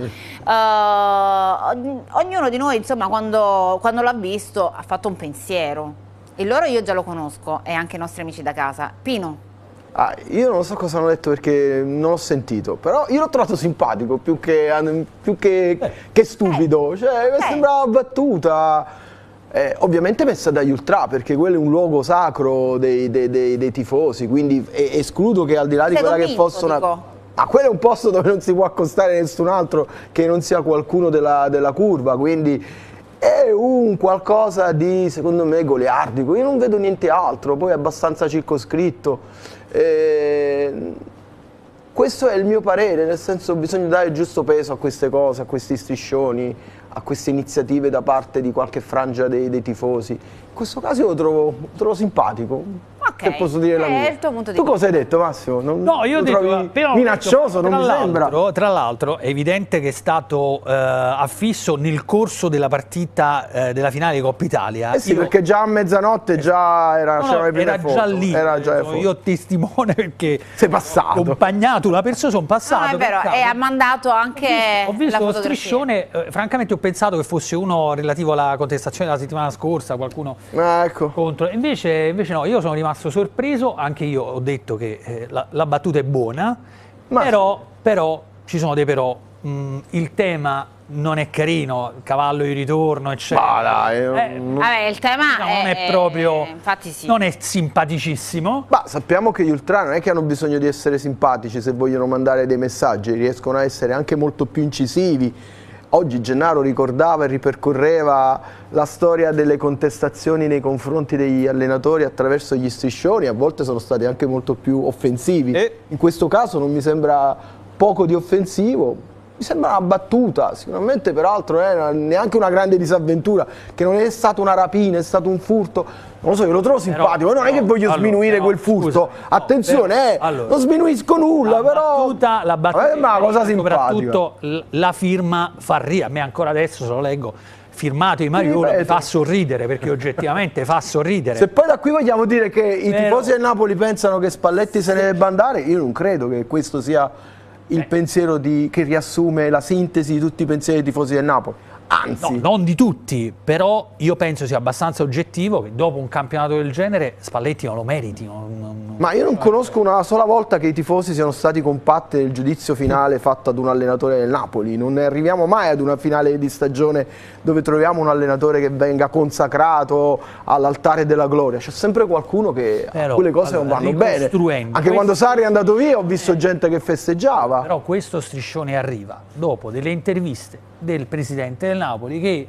A: eh, ognuno di noi, insomma, quando, quando l'ha visto ha fatto un pensiero. Il loro io già lo conosco, e anche i nostri amici da casa. Pino?
E: Ah, io non so cosa hanno detto perché non l'ho sentito, però io l'ho trovato simpatico più che, più che, eh. che stupido, cioè mi eh. sembrava battuta, eh, ovviamente messa dagli ultra, perché quello è un luogo sacro dei, dei, dei, dei tifosi, quindi escludo che al di là di
A: Sei
E: quella
A: convinto,
E: che fosse una...
A: Dico.
E: Ma quello è un posto dove non si può accostare nessun altro che non sia qualcuno della, della curva, quindi... è un qualcosa di, secondo me, goliardico, io non vedo niente altro, poi è abbastanza circoscritto. Eh, questo è il mio parere, nel senso bisogna dare il giusto peso a queste cose, a questi striscioni, a queste iniziative da parte di qualche frangia dei, dei tifosi. In questo caso io lo trovo, lo trovo simpatico.
A: Okay.
E: Che posso dire la mia?
A: È il tuo punto di
E: tu cosa hai detto, Massimo? Non,
B: no, io ho detto, però,
E: minaccioso,
B: detto,
E: non mi sembra.
B: Tra l'altro è evidente che è stato eh, affisso nel corso della partita eh, della finale di Coppa Italia.
E: Eh sì,
B: io,
E: perché già a mezzanotte già era,
B: no, no,
E: le prime
B: era
E: foto.
B: già lì.
E: Era già
B: io, io testimone perché
E: sei passato.
B: Ho accompagnato una persona, sono passato.
A: No, è vero, e ha mandato anche
B: ho visto, ho visto
A: la
B: lo striscione, eh, francamente ho pensato che fosse uno relativo alla contestazione della settimana scorsa, qualcuno
E: ah, ecco.
B: contro. Invece, invece no, io sono rimasto sorpreso. Anche io ho detto che eh, la, la battuta è buona, però, però ci sono dei però. Mm, il tema non è carino, il cavallo di ritorno, eccetera.
E: Ma dai,
B: eh,
A: vabbè, il tema
B: diciamo,
A: è,
B: non è proprio,
A: infatti sì.
B: non è simpaticissimo.
E: Ma sappiamo che gli ultra non è che hanno bisogno di essere simpatici se vogliono mandare dei messaggi, riescono a essere anche molto più incisivi. Oggi Gennaro ricordava e ripercorreva la storia delle contestazioni nei confronti degli allenatori attraverso gli striscioni, a volte sono stati anche molto più offensivi. E? In questo caso non mi sembra poco di offensivo, mi sembra una battuta, sicuramente peraltro è neanche una grande disavventura, che non è stata una rapina, è stato un furto. Non lo so, io lo trovo simpatico, però, non è che voglio allora, sminuire però, quel furto, scusa, attenzione, no, però, eh, allora, non sminuisco nulla,
B: la
E: però...
B: Battuta, la battuta
E: è una cosa simpatica.
B: Soprattutto la firma fa ridere, a me ancora adesso se lo leggo, firmato di Mariola, mi fa sorridere, perché oggettivamente fa sorridere.
E: Se poi da qui vogliamo dire che i
B: però,
E: tifosi del Napoli pensano che Spalletti se ne debba andare, io non credo che questo sia il eh. pensiero di, che riassume la sintesi di tutti i pensieri dei tifosi del Napoli. Anzi,
B: no, non di tutti, però io penso sia abbastanza oggettivo che dopo un campionato del genere Spalletti non lo meriti. Non, non,
E: ma io non conosco una sola volta che i tifosi siano stati compatti nel giudizio finale fatto ad un allenatore del Napoli. Non arriviamo mai ad una finale di stagione dove troviamo un allenatore che venga consacrato all'altare della gloria. C'è sempre qualcuno che però, quelle cose allora, non vanno bene. Anche questo, quando Sarri è andato via ho visto eh, gente che festeggiava.
B: Però questo striscione arriva dopo delle interviste del presidente del Napoli che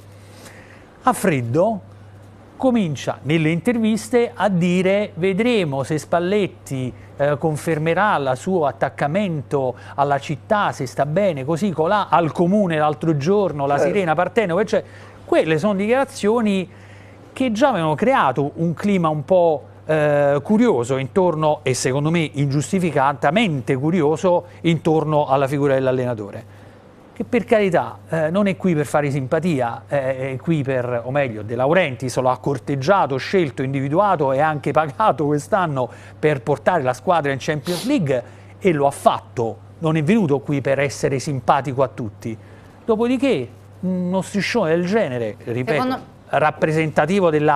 B: a freddo comincia nelle interviste a dire vedremo se Spalletti eh, confermerà il suo attaccamento alla città, se sta bene, così colà, al comune l'altro giorno, la certo. Sirena Partenope, cioè, quelle sono dichiarazioni che già avevano creato un clima un po' eh, curioso intorno, e secondo me ingiustificatamente curioso, intorno alla figura dell'allenatore. Che per carità eh, non è qui per fare simpatia, eh, è qui per, o meglio, De Laurentiis lo ha corteggiato, scelto, individuato e anche pagato quest'anno per portare la squadra in Champions League, e lo ha fatto, non è venuto qui per essere simpatico a tutti. Dopodiché uno striscione del genere, ripeto, Secondo... rappresentativo della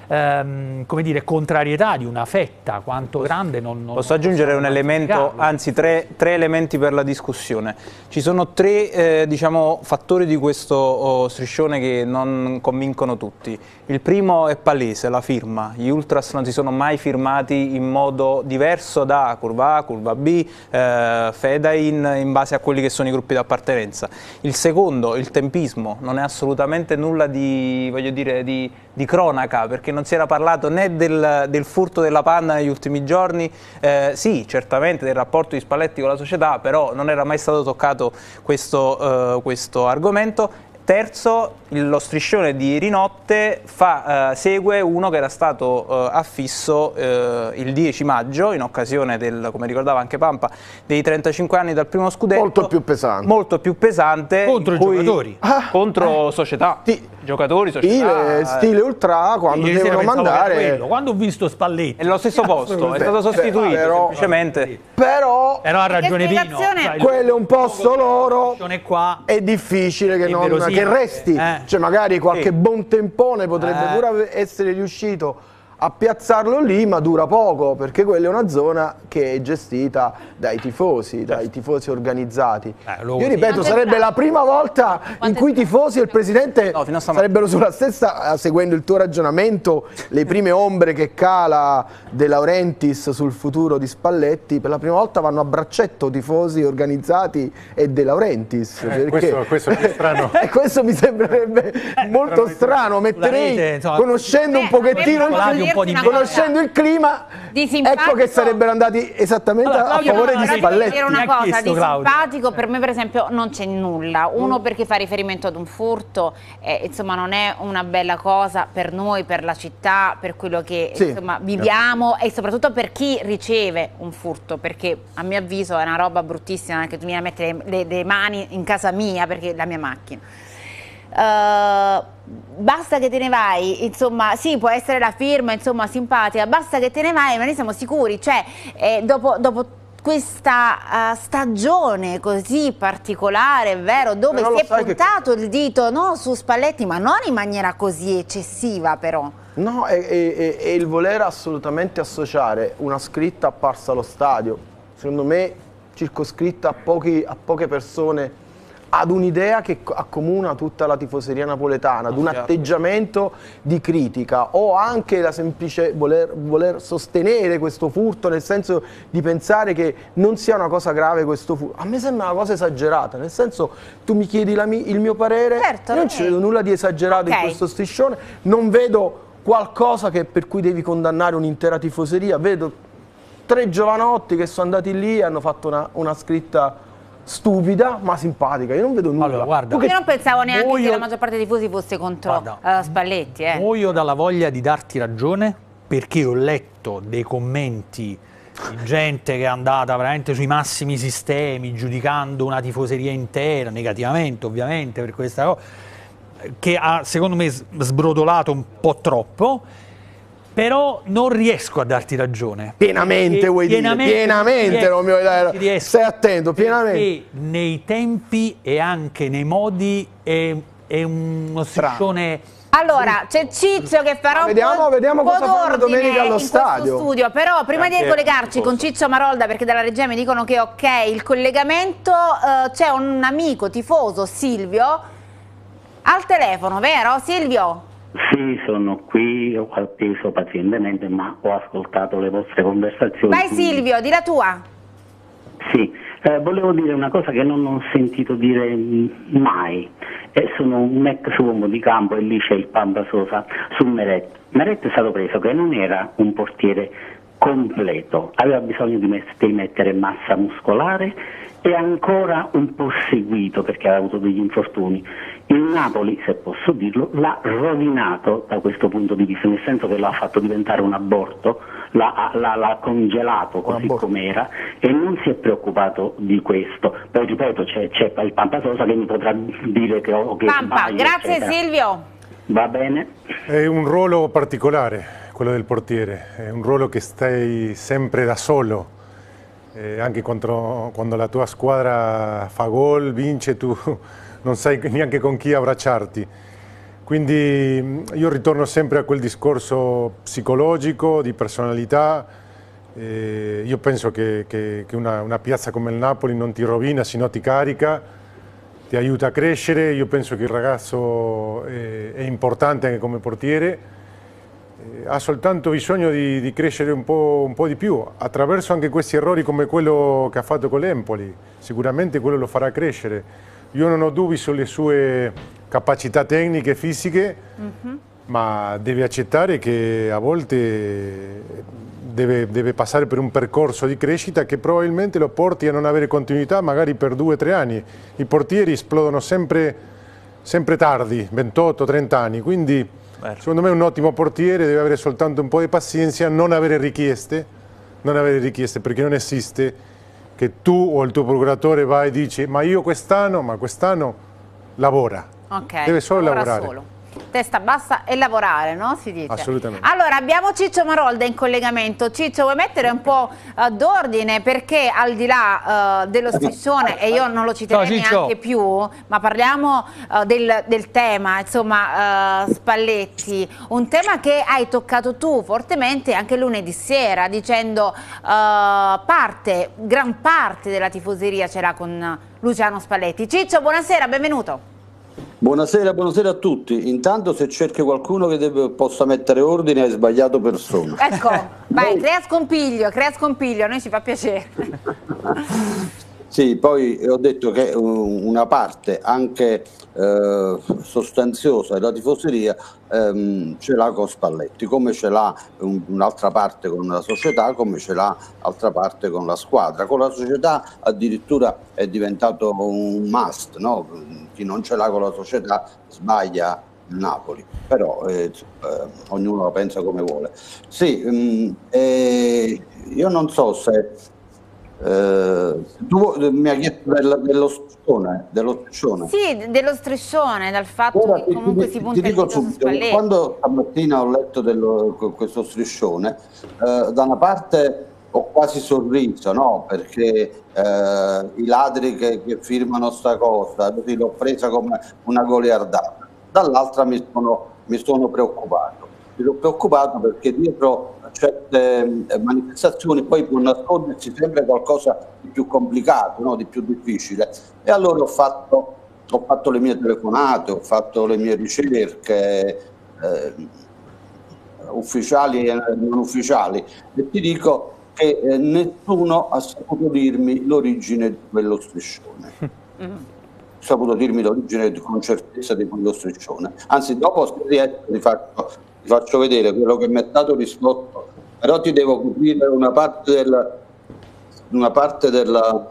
B: ehm, come dire, contrarietà di una fetta, quanto grande non, non
D: Posso aggiungere un elemento, anzi tre, tre elementi per la discussione. Ci sono tre eh, diciamo, fattori di questo oh, striscione che non convincono tutti. Il primo è palese, la firma. Gli ultras non si sono mai firmati in modo diverso da curva A, curva B, eh, Fedain, in base a quelli che sono i gruppi di appartenenza. Il secondo, il tempismo, non è assolutamente nulla di, voglio dire, di, di cronaca, perché non si era parlato né del, del furto della panna negli ultimi giorni, eh, sì, certamente del rapporto di Spalletti con la società, però non era mai stato toccato questo, eh, questo argomento. Terzo, lo striscione di ieri notte fa, eh, segue uno che era stato eh, affisso eh, il dieci maggio, in occasione del, come ricordava anche Pampa, dei trentacinque anni dal primo scudetto.
E: Molto più pesante.
D: Molto più pesante.
B: Contro i
D: cui,
B: giocatori.
E: Ah,
D: contro eh, società.
E: Sì.
D: Giocatori, società.
E: Stile, stile ultra, quando
B: Ieri
E: devono
B: sera pensavo che era
E: mandare...
B: quello. Quando ho visto Spalletti...
D: È lo stesso posto, è stato sostituito
E: però-
D: semplicemente.
E: Però
B: Però ha ragione Pino.
A: spiegazione-
B: Sai,
E: quello è un posto loro,
B: è qua.
E: è difficile che, non,
B: Inverosimile.
E: che resti,
B: Eh.
E: cioè magari qualche
D: Sì.
E: buon tempone potrebbe
B: Eh.
E: pure essere riuscito a piazzarlo lì, ma dura poco, perché quella è una zona che è gestita dai tifosi, dai tifosi organizzati.
B: Eh, lo-
E: Io ripeto,
A: Quanto è
E: sarebbe
A: stato?
E: la prima volta in
A: Quanto è
E: cui i
A: stato?
E: tifosi e il presidente
D: No, fino a stamattina.
E: sarebbero sulla stessa, eh, seguendo il tuo ragionamento, le prime ombre che cala De Laurentiis sul futuro di Spalletti, per la prima volta vanno a braccetto tifosi organizzati e De Laurentiis.
C: Eh,
E: perché-
C: questo, questo è più strano.
E: e questo mi sembrerebbe molto strano, metterei,
B: Scusate, insomma,
E: conoscendo un
A: Eh,
E: pochettino
A: posso
E: il,
B: un po' di
A: dirti una
E: conoscendo
A: cosa?
E: il clima,
A: Di simpatico-
E: ecco che sarebbero andati esattamente
B: Allora,
E: a
B: Claudio,
E: favore
B: no,
E: di
B: no,
A: Però
E: Spalletti.
A: devo dire una
B: Mi ha
A: cosa,
B: chiesto,
A: di
B: Claudio.
A: simpatico per me per esempio non c'è nulla. Uno perché fa riferimento ad un furto, eh, insomma non è una bella cosa per noi, per la città, per quello che
E: Sì.
A: insomma, viviamo e soprattutto per chi riceve un furto, perché a mio avviso è una roba bruttissima che tu vieni a mettere le, le mani in casa mia perché è la mia macchina. Uh, basta che te ne vai, insomma, sì, può essere la firma, insomma, simpatica, basta che te ne vai, ma noi siamo sicuri, cioè, eh, dopo, dopo questa uh, stagione così particolare, è vero, dove
E: Però
A: si
E: lo
A: è
E: sai che-
A: puntato il dito, no, su Spalletti, ma non in maniera così eccessiva, però.
E: No, è, è- è il voler assolutamente associare una scritta apparsa allo stadio, secondo me circoscritta a, pochi- a poche persone, ad un'idea che accomuna tutta la tifoseria napoletana, ad un atteggiamento di critica o anche la semplice voler, voler sostenere questo furto, nel senso di pensare che non sia una cosa grave questo furto. A me sembra una cosa esagerata, nel senso, tu mi chiedi la mi- il mio parere,
A: Certo,
E: io non
A: ok.
E: ci vedo nulla di esagerato
A: Ok.
E: in questo striscione, non vedo qualcosa che, per cui devi condannare un'intera tifoseria, vedo tre giovanotti che sono andati lì e hanno fatto una, una scritta stupida ma simpatica, io non vedo nulla.
B: Allora, guarda,
E: Tu che-
A: Io non pensavo neanche
B: Muoio-
A: che la maggior parte dei tifosi fosse contro
B: Guarda,
A: eh, Spalletti, eh.
B: muoio dalla voglia di darti ragione, perché ho letto dei commenti di gente che è andata veramente sui massimi sistemi giudicando una tifoseria intera, negativamente ovviamente per questa cosa, che ha secondo me s- sbrodolato un po' troppo. Però non riesco a darti ragione.
E: Pienamente,
B: Perché
E: vuoi dire? Pienamente
B: riesco,
E: non mi vuoi dare-
B: ci riesco.
E: stai attento, pienamente.
B: Perché nei tempi e anche nei modi è, è uno striscione.
A: Allora, c'è Ciccio che farà un
E: Vediamo-
A: po',
E: vediamo
A: un po'
E: cosa fanno
A: d'ordine
E: domenica allo
A: in
E: stadio.
A: questo studio, però prima di
D: Anche
A: collegarci con Ciccio Marolda, perché dalla regia mi dicono che ok il collegamento, eh, c'è un amico tifoso, Silvio, al telefono, vero Silvio?
F: Sì, sono qui, ho atteso pazientemente, ma ho ascoltato le vostre conversazioni.
A: Vai
F: quindi-
A: Silvio, di la tua.
F: Sì, eh, volevo dire una cosa che non ho sentito dire mm, mai. Eh, sono un ex uomo di campo e lì c'è il Pampa Sosa su Meret. Meret è stato preso che non era un portiere completo, aveva bisogno di, met- di mettere massa muscolare e ancora un po' seguito perché aveva avuto degli infortuni. Il Napoli, se posso dirlo, l'ha rovinato da questo punto di vista, nel senso che l'ha fatto diventare un aborto, l'ha, l'ha- l'ha congelato così
E: aborto.
F: com'era e non si è preoccupato di questo. Poi ripeto, c'è, c'è il Pampa Sosa che mi potrà dire che, ho, che
A: Pampa,
F: sbaglio,
A: grazie
F: eccetera.
A: Silvio.
F: Va bene?
C: È un ruolo particolare, quello del portiere, è un ruolo che stai sempre da solo, eh, anche quando, quando la tua squadra fa gol, vince, tu non sai neanche con chi abbracciarti. Quindi io ritorno sempre a quel discorso psicologico, di personalità. Eh, io penso che, che, che una, una piazza come il Napoli non ti rovina, sino ti carica, ti aiuta a crescere. Io penso che il ragazzo è, è importante anche come portiere, eh, ha soltanto bisogno di, di crescere un po', un po' di più, attraverso anche questi errori come quello che ha fatto con l'Empoli. Sicuramente quello lo farà crescere. Io non ho dubbi sulle sue capacità tecniche e fisiche, mm-hmm. ma deve accettare che a volte deve, deve passare per un percorso di crescita che probabilmente lo porti a non avere continuità magari per due o tre anni. I portieri esplodono sempre, sempre tardi, ventotto trenta anni, quindi Beh. secondo me un ottimo portiere deve avere soltanto un po' di pazienza, non avere richieste, non avere richieste perché non esiste che tu o il tuo procuratore vai e dici ma io quest'anno, ma quest'anno lavora.
A: Okay,
C: deve solo lavorare.
A: Solo. Testa bassa e lavorare, no? Si dice.
C: Assolutamente.
A: Allora, abbiamo Ciccio Marolda in collegamento. Ciccio, vuoi mettere un po' uh, d'ordine? Perché al di là uh, dello striscione, e io non lo citerei
B: Ciao,
A: neanche più, ma parliamo uh, del, del tema, insomma, uh, Spalletti, un tema che hai toccato tu fortemente anche lunedì sera, dicendo uh, parte, gran parte della tifoseria ce l'ha con Luciano Spalletti. Ciccio, buonasera, benvenuto.
G: Buonasera, buonasera a tutti. Intanto se cerchi qualcuno che deve, possa mettere ordine hai sbagliato persona.
A: Ecco, vai, Noi... crea scompiglio, crea scompiglio, a noi ci fa piacere.
G: Sì, poi ho detto che una parte anche eh, sostanziosa della tifoseria ehm, ce l'ha con Spalletti, come ce l'ha un, un'altra parte con la società, come ce l'ha altra parte con la squadra. Con la società addirittura è diventato un must, no? Chi non ce l'ha con la società sbaglia il Napoli, però eh, eh, ognuno la pensa come vuole. Sì, mh, eh, io non so se Eh, tu mi hai chiesto del, dello striscione, dello striscione.
A: Sì, dello striscione, dal fatto Ora, che comunque ti, si punta
G: ti dico
A: il dito su Spalletti.
G: Quando stamattina ho letto dello, questo striscione, eh, da una parte ho quasi sorriso, no? Perché eh, i ladri che, che firmano sta cosa, l'ho presa come una goliardata, dall'altra mi sono, mi sono preoccupato. Mi sono preoccupato perché dietro certe manifestazioni poi può nascondersi sempre qualcosa di più complicato, no? Di più difficile, e allora ho fatto, ho fatto le mie telefonate, ho fatto le mie ricerche eh, ufficiali e non ufficiali, e ti dico che eh, nessuno ha saputo dirmi l'origine di quello striscione. Mm. saputo dirmi l'origine con certezza di quello striscione, anzi dopo se riesco ti faccio, ti faccio vedere quello che mi è stato risposto, però ti devo coprire una parte del una parte della,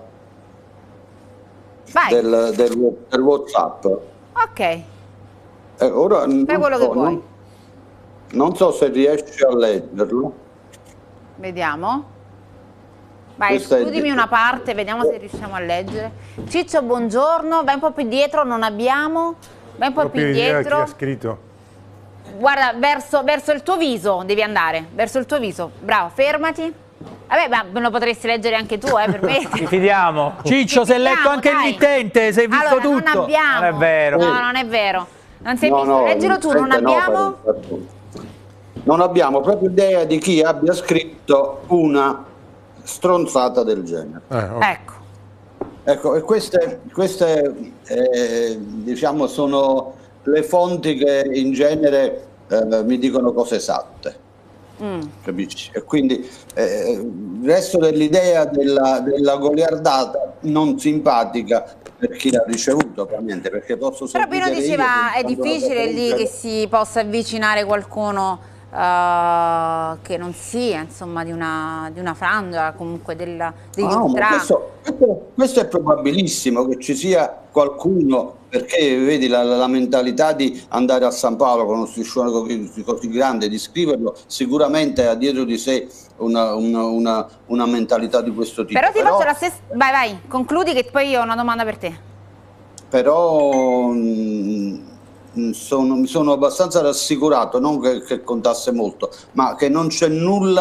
G: del, del, del WhatsApp.
A: Ok.
G: Eh, ora
A: Fai quello
G: so,
A: che vuoi.
G: Non, non so se riesci a leggerlo.
A: Vediamo. Vai, escludimi una parte, vediamo se riusciamo a leggere. Ciccio, buongiorno, vai un po' più indietro, non abbiamo. Vai un po' più indietro.
C: Chi ha scritto?
A: Guarda, verso, verso il tuo viso devi andare, verso il tuo viso. Bravo, fermati. Vabbè, ma me lo potresti leggere anche tu, eh, per me.
D: Ci fidiamo.
B: Ciccio, si è letto anche dai. Il mittente, sei visto
A: allora,
B: tutto.
A: Non abbiamo.
D: Non è vero.
A: No, non è vero. Non sei
G: no,
A: visto.
G: No,
A: Leggilo tu, non abbiamo.
G: No, non abbiamo proprio idea di chi abbia scritto una stronzata del genere.
C: Eh, oh.
A: Ecco.
G: Ecco, e queste, queste eh, diciamo sono le fonti che in genere eh, mi dicono cose esatte. Mm. Capisci? E quindi eh, il resto dell'idea della, della goliardata non simpatica per chi l'ha ricevuto, ovviamente, perché posso
A: Però Pino diceva è difficile lì che si possa avvicinare qualcuno Uh, che non sia insomma di una, di una frangia comunque della, degli
G: ah, no, questo, questo, questo è probabilissimo che ci sia qualcuno, perché vedi la, la mentalità di andare a San Paolo con uno striscione così, così grande, di scriverlo, sicuramente ha dietro di sé una, una, una, una mentalità di questo tipo.
A: Però ti però, faccio la stessa, vai vai, concludi che poi io ho una domanda per te.
G: Però mh, Sono, mi sono abbastanza rassicurato, non che, che contasse molto, ma che non c'è nulla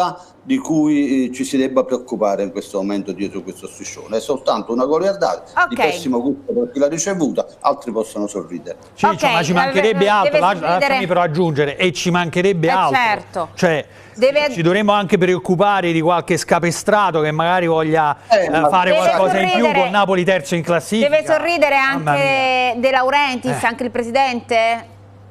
G: di cui ci si debba preoccupare in questo momento dietro questo striscione. È soltanto una goliardata okay. di pessimo gusto per chi l'ha ricevuta, altri possono sorridere.
B: Ciccio, okay, ma ci mancherebbe altro, lasciami però aggiungere, e ci mancherebbe eh altro.
A: Certo.
B: Cioè, Deve... ci dovremmo anche preoccupare di qualche scapestrato che magari voglia eh, eh, fare qualcosa in più con Napoli terzo in classifica.
A: Deve sorridere anche De Laurentiis, eh. anche il presidente?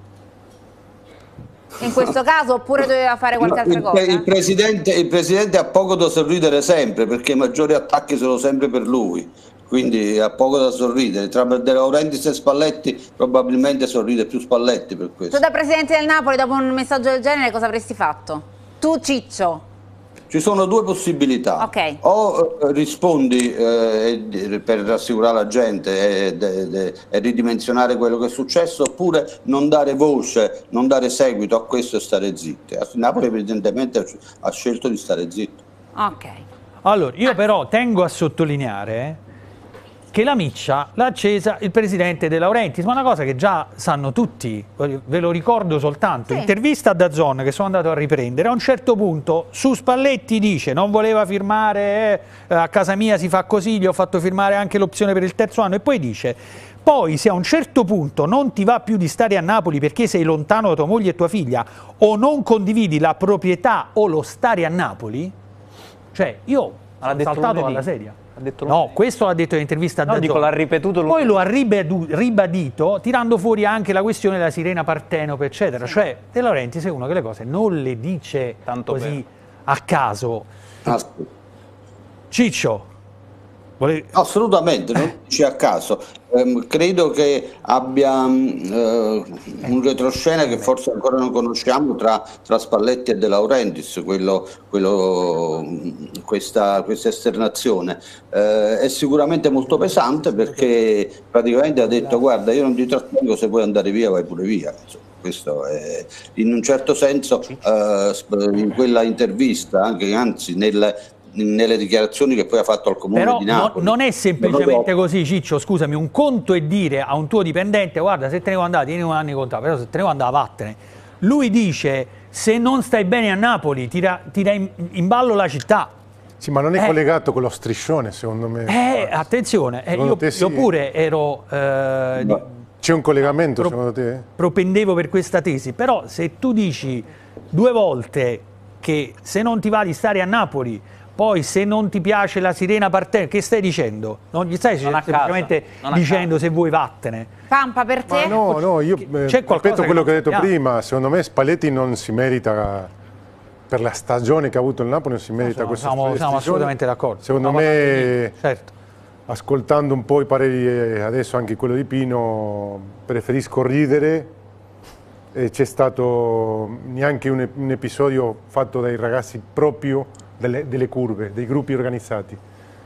A: In questo caso, oppure doveva fare qualche altra
G: il,
A: cosa?
G: Il presidente, il presidente ha poco da sorridere sempre, perché i maggiori attacchi sono sempre per lui, quindi ha poco da sorridere. Tra De Laurentiis e Spalletti probabilmente sorride più Spalletti per questo.
A: Tu da presidente del Napoli, dopo un messaggio del genere, cosa avresti fatto? Tu, Ciccio?
G: Ci sono due possibilità,
A: okay.
G: o eh, rispondi eh, per rassicurare la gente e, de, de, e ridimensionare quello che è successo, oppure non dare voce, non dare seguito a questo e stare zitti. Napoli evidentemente ha scelto di stare zitto.
A: Ok.
B: Allora, io però tengo a sottolineare che la miccia l'ha accesa il presidente De Laurentiis, ma una cosa che già sanno tutti, ve lo ricordo soltanto, sì. intervista a DAZN che sono andato a riprendere, a un certo punto su Spalletti dice non voleva firmare, eh, a casa mia si fa così, gli ho fatto firmare anche l'opzione per il terzo anno, e poi dice poi se a un certo punto non ti va più di stare a Napoli perché sei lontano da tua moglie e tua figlia, o non condividi la proprietà o lo stare a Napoli, cioè io ho saltato alla sedia.
D: Ha detto
B: no, questo l'ha detto in intervista a
D: no, dico, l'ha ripetuto lui.
B: Poi lo ha ribadito tirando fuori anche la questione della sirena Partenope eccetera, sì. Cioè De Laurentiis è uno che le cose non le dice tanto così bene. A caso.
G: Aspetta.
B: Ciccio volevi...
G: Assolutamente, non dice a caso. Um, credo che abbia um, uh, un retroscena che forse ancora non conosciamo tra, tra Spalletti e De Laurentiis, quello, quello, um, questa, questa esternazione. Uh, è sicuramente molto pesante, perché praticamente ha detto guarda, io non ti trattengo, se vuoi andare via vai pure via. Insomma, questo è, in un certo senso uh, in quella intervista, anche anzi nel nelle dichiarazioni che poi ha fatto al Comune
B: Però
G: di Napoli.
B: non è semplicemente così, Ciccio, scusami, un conto è dire a un tuo dipendente guarda, se te ne vuoi andare tieni un anno di contratto, però se te ne vuoi andare vattene. Lui dice se non stai bene a Napoli tira, tira in, in ballo la città.
C: Sì, ma non è
B: eh,
C: collegato con lo striscione, secondo me.
B: Eh, attenzione, eh, io,
C: sì.
B: io pure ero... Eh,
C: c'è un collegamento
B: pro,
C: secondo te?
B: Propendevo per questa tesi, però se tu dici due volte che se non ti va di stare a Napoli, poi se non ti piace la sirena Partenope, che stai dicendo? Non gli stai non semplicemente dicendo se vuoi vattene.
A: Pampa per te?
C: Ma no, no, io eh, ripeto quello che ho detto
B: sappiamo.
C: prima, secondo me Spalletti non si merita, per la stagione che ha avuto il Napoli, non si merita no, questo
B: siamo, siamo assolutamente d'accordo.
C: Secondo
B: no,
C: me,
B: certo.
C: ascoltando un po' i pareri, adesso anche quello di Pino, preferisco ridere. C'è stato neanche un, un episodio fatto dai ragazzi proprio Delle, delle curve, dei gruppi organizzati.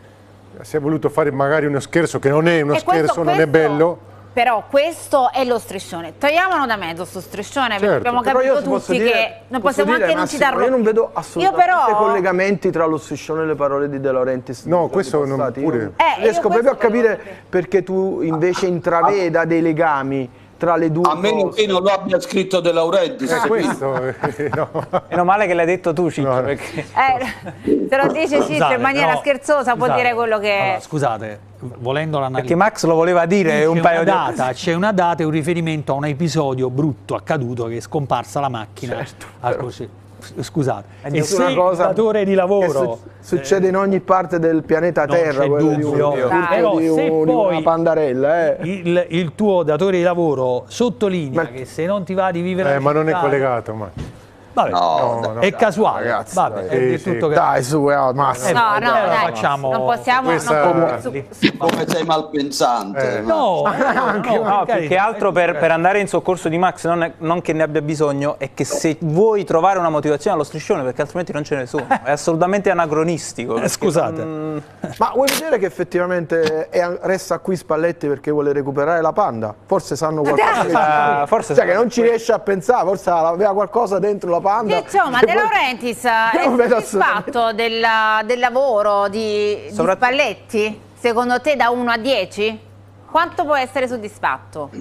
C: Si è voluto fare magari uno scherzo che non è uno
A: e
C: scherzo,
A: questo,
C: non
A: questo,
C: è bello.
A: Però questo è lo striscione. Togliamolo da mezzo sto striscione,
C: certo.
A: perché abbiamo capito tutti
E: dire,
A: che non possiamo
E: dire,
A: anche non
E: Massimo,
A: citarlo.
E: Io non vedo assolutamente
A: io però...
E: collegamenti tra lo striscione e le parole di De Laurentiis.
C: No, questo non pure.
A: Eh,
E: riesco proprio a capire perché tu invece intraveda dei legami tra le due
G: a meno
E: cose.
G: che non lo abbia scritto De Laurentiis.
C: Eh, questo, eh, no.
D: Meno male che l'hai detto tu, Ciccio.
C: No.
D: Perché...
A: Eh, se lo dice Ciccio in maniera
B: no,
A: scherzosa,
B: scusate,
A: può dire quello che...
B: Allora, scusate, volendo l'analizzare...
D: Perché Max lo voleva dire un paio di
B: data, c'è una data e un riferimento a un episodio brutto accaduto che è scomparsa la macchina.
E: Certo,
B: a così. Scusate,
E: è
B: e se
E: una cosa
B: il datore di lavoro
E: su succede in ogni parte del pianeta
B: non
E: Terra,
B: c'è
E: quello
B: dubbio,
E: di, un,
B: però
E: di,
B: se
E: un, di
B: poi
E: una pandarella, eh.
B: il, il tuo datore di lavoro sottolinea
E: ma,
B: che se non ti va di vivere
C: Eh, ma non è collegato, ma...
B: Vabbè,
G: no,
C: no, no,
B: è casuale,
E: ragazzi,
B: vabbè,
E: dai,
B: è del
C: sì,
B: tutto
C: sì.
B: che...
E: Dai, su, eh, Massimo.
A: No, no,
B: allora
A: dai,
B: facciamo
A: non possiamo...
C: questa...
A: Non possiamo su,
G: Come sei malpensante.
C: Eh.
B: no, no,
D: No, no, più che altro per, per andare in soccorso di Max, non, è, non che ne abbia bisogno, è che se vuoi trovare una motivazione allo striscione, perché altrimenti non ce ne sono, è assolutamente anacronistico.
B: Eh, scusate.
D: Non...
E: Ma vuoi vedere che effettivamente è, resta qui Spalletti perché vuole recuperare la Panda? Forse sanno qualcosa che,
D: uh, forse
E: cioè, che non ci riesce a pensare, forse aveva qualcosa dentro la Panda.
A: Ciccio, ma De Laurentiis è soddisfatto del, del lavoro di, di Spalletti? Secondo te da uno a dieci? Quanto può essere soddisfatto?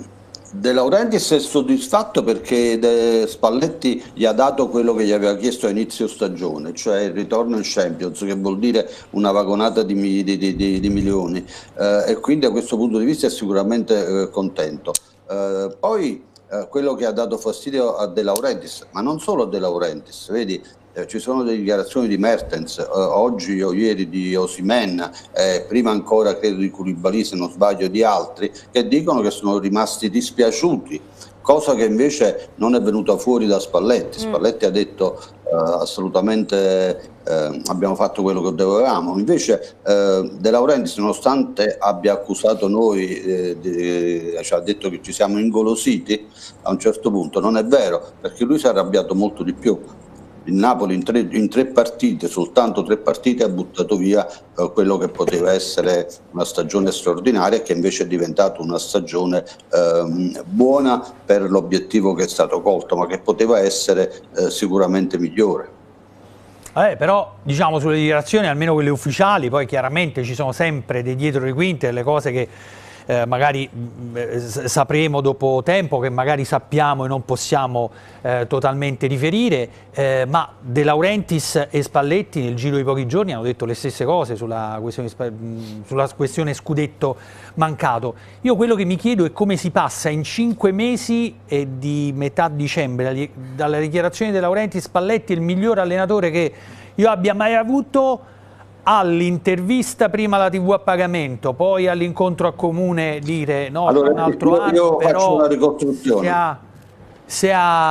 G: De Laurentiis è soddisfatto perché De Spalletti gli ha dato quello che gli aveva chiesto a inizio stagione, cioè il ritorno in Champions, che vuol dire una vagonata di, di, di, di, di milioni, eh, e quindi da questo punto di vista è sicuramente eh, contento. Eh, poi eh, quello che ha dato fastidio a De Laurentiis, ma non solo a De Laurentiis, vedi, eh, ci sono delle dichiarazioni di Mertens, eh, oggi o ieri di Osimhen, eh, prima ancora credo di Koulibaly, se non sbaglio, di altri, che dicono che sono rimasti dispiaciuti, cosa che invece non è venuta fuori da Spalletti. Spalletti mm. ha detto eh, assolutamente eh, abbiamo fatto quello che dovevamo, invece eh, De Laurentiis, nonostante abbia accusato noi, eh, di, ci ha detto che ci siamo ingolositi, a un certo punto non è vero, perché lui si è arrabbiato molto di più. Il Napoli in tre, in tre partite, soltanto tre partite, ha buttato via eh, quello che poteva essere una stagione straordinaria e che invece è diventata una stagione ehm, buona per l'obiettivo che è stato colto, ma che poteva essere eh, sicuramente migliore.
B: Eh, però diciamo sulle dichiarazioni, almeno quelle ufficiali, poi chiaramente ci sono sempre dei dietro le quinte, delle cose che Eh, magari mh, sapremo dopo tempo, che magari sappiamo e non possiamo eh, totalmente riferire, eh, ma De Laurentiis e Spalletti nel giro di pochi giorni hanno detto le stesse cose sulla questione, sulla questione scudetto mancato. Io quello che mi chiedo è come si passa in cinque mesi e di metà dicembre dalla dichiarazione di De Laurentiis Spalletti, il miglior allenatore che io abbia mai avuto, all'intervista prima alla tivù a pagamento, poi all'incontro a comune dire no,
G: allora,
B: un altro
G: io,
B: anno,
G: io
B: però
G: faccio una ricostruzione.
B: Se ha, se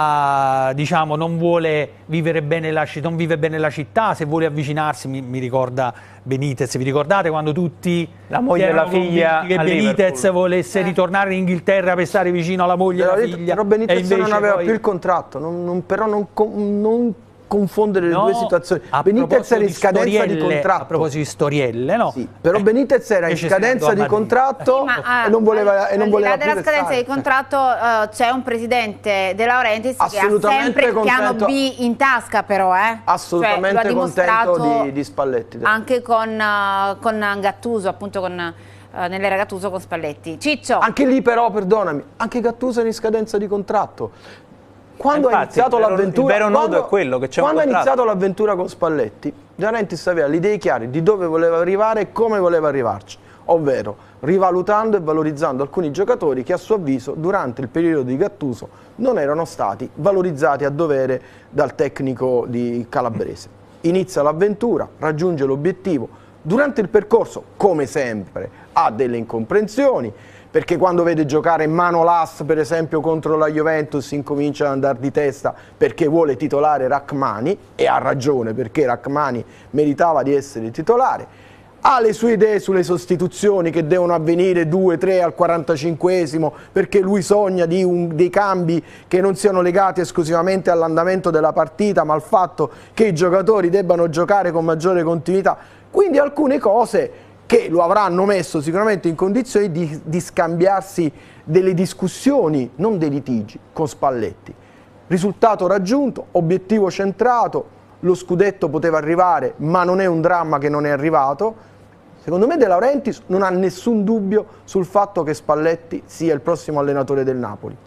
B: ha, diciamo, non vuole vivere bene la città, non vive bene la città, se vuole avvicinarsi, mi, mi ricorda Benitez, vi ricordate quando tutti
D: la moglie e la figlia
B: che Benitez volesse eh. ritornare in Inghilterra per stare vicino alla moglie e alla figlia?
E: Però Benitez non aveva
B: poi...
E: più il contratto, non, non, però non, non confondere le
B: no,
E: due situazioni. Benitez era in scadenza di contratto.
B: A proposito di storielle, no?
E: Sì, però Benitez era in scadenza di contratto sì, ma, e non voleva, e non voleva più
A: della scadenza
E: restare.
A: di contratto uh, c'è un presidente De Laurentiis che ha sempre il piano B in tasca, però, eh?
E: Assolutamente
A: cioè,
E: contento di, di Spalletti.
A: Anche con, uh, con Gattuso, appunto con uh, nell'era Gattuso con Spalletti. Ciccio.
E: Anche lì però, perdonami, anche Gattuso era in scadenza di contratto. Quando ha iniziato l'avventura,
D: il vero nodo è quello che c'è un
E: quando ha iniziato l'avventura con Spalletti, De Laurentiis aveva le idee chiare di dove voleva arrivare e come voleva arrivarci, ovvero rivalutando e valorizzando alcuni giocatori che a suo avviso durante il periodo di Gattuso non erano stati valorizzati a dovere dal tecnico di Calabrese. Inizia l'avventura, raggiunge l'obiettivo, durante il percorso, come sempre, ha delle incomprensioni, perché quando vede giocare Manolas per esempio contro la Juventus incomincia ad andare di testa perché vuole titolare Rachmani, e ha ragione perché Rachmani meritava di essere titolare, ha le sue idee sulle sostituzioni che devono avvenire due tre al quarantacinquesimo perché lui sogna di un, dei cambi che non siano legati esclusivamente all'andamento della partita ma al fatto che i giocatori debbano giocare con maggiore continuità, quindi alcune cose che lo avranno messo sicuramente in condizioni di, di scambiarsi delle discussioni, non dei litigi, con Spalletti. Risultato raggiunto, obiettivo centrato, lo scudetto poteva arrivare, ma non è un dramma che non è arrivato. Secondo me De Laurentiis non ha nessun dubbio sul fatto che Spalletti sia il prossimo allenatore del Napoli.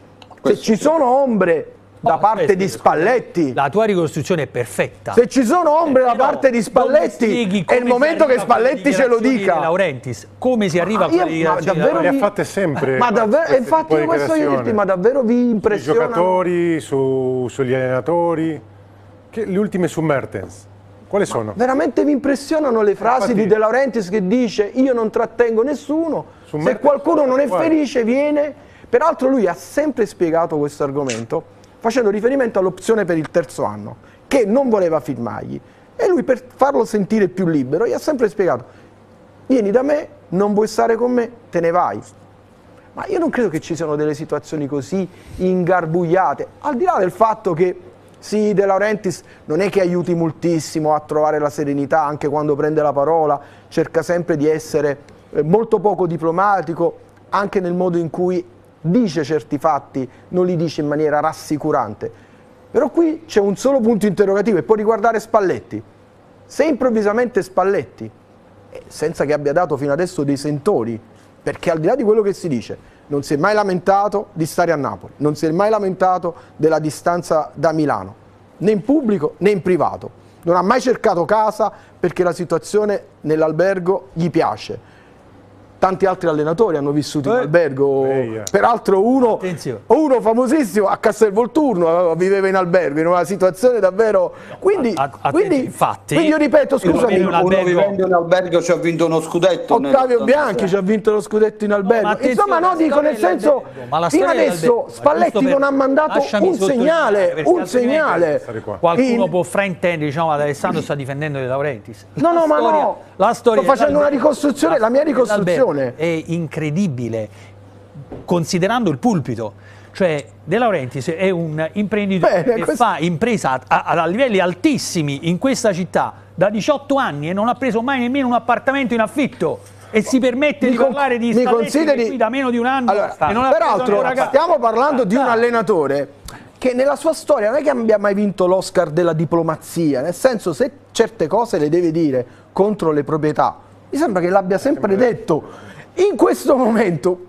E: Se ci sono ombre da parte aspetta, di Spalletti,
B: la tua ricostruzione è perfetta.
E: Se ci sono ombre eh, da parte di Spalletti è il momento che Spalletti ce lo dica.
B: Laurentiis, come si arriva ma a quelle
C: ma davvero vi... le ha fatte sempre.
E: Ma davvero, infatti io questo io dirti, ma davvero vi impressiona?
C: Sui giocatori, su, sugli allenatori, che, le ultime su Mertens. Quali sono?
E: Ma veramente vi impressionano le frasi infatti, di De Laurentiis che dice io non trattengo nessuno, se Mertens, qualcuno non è felice viene. Peraltro lui ha sempre spiegato questo argomento facendo riferimento all'opzione per il terzo anno, che non voleva firmargli. E lui, per farlo sentire più libero, gli ha sempre spiegato: vieni da me, non vuoi stare con me, te ne vai. Ma io non credo che ci siano delle situazioni così ingarbugliate, al di là del fatto che sì, De Laurentiis non è che aiuti moltissimo a trovare la serenità anche quando prende la parola, cerca sempre di essere molto poco diplomatico, anche nel modo in cui dice certi fatti, non li dice in maniera rassicurante. Però qui c'è un solo punto interrogativo e può riguardare Spalletti. Se improvvisamente Spalletti, senza che abbia dato fino adesso dei sentori, perché al di là di quello che si dice, non si è mai lamentato di stare a Napoli, non si è mai lamentato della distanza da Milano, né in pubblico né in privato. Non ha mai cercato casa perché la situazione nell'albergo gli piace. Tanti altri allenatori hanno vissuto in albergo, eh, peraltro uno, uno famosissimo a Castelvolturno viveva in albergo, in una situazione davvero... Quindi,
B: a, a,
E: quindi,
B: infatti,
E: quindi io ripeto, scusami,
G: uno, uno vivendo in albergo ci ha vinto uno scudetto.
E: Ottavio Bianchi ci ha vinto lo scudetto in albergo. No, insomma, no, dico nel senso, fino adesso Spalletti non ha mandato un segnale, un segnale.
B: Qualcuno in... può fraintendere, diciamo, ad Alessandro sta difendendo De Laurentiis.
E: No, no, ma no,
B: la storia
E: sto facendo una ricostruzione, la mia ricostruzione
B: è incredibile considerando il pulpito, cioè De Laurentiis è un imprenditore Bene, che questo... fa impresa a, a, a livelli altissimi in questa città da diciotto anni e non ha preso mai nemmeno un appartamento in affitto e si permette mi di parlare di Spalletti consideri... qui da meno di un anno.
E: Allora,
B: e non
E: peraltro stiamo parlando di un allenatore che nella sua storia non è che abbia mai vinto l'Oscar della diplomazia, nel senso, se certe cose le deve dire contro le proprietà, mi sembra che l'abbia sempre detto. In questo momento,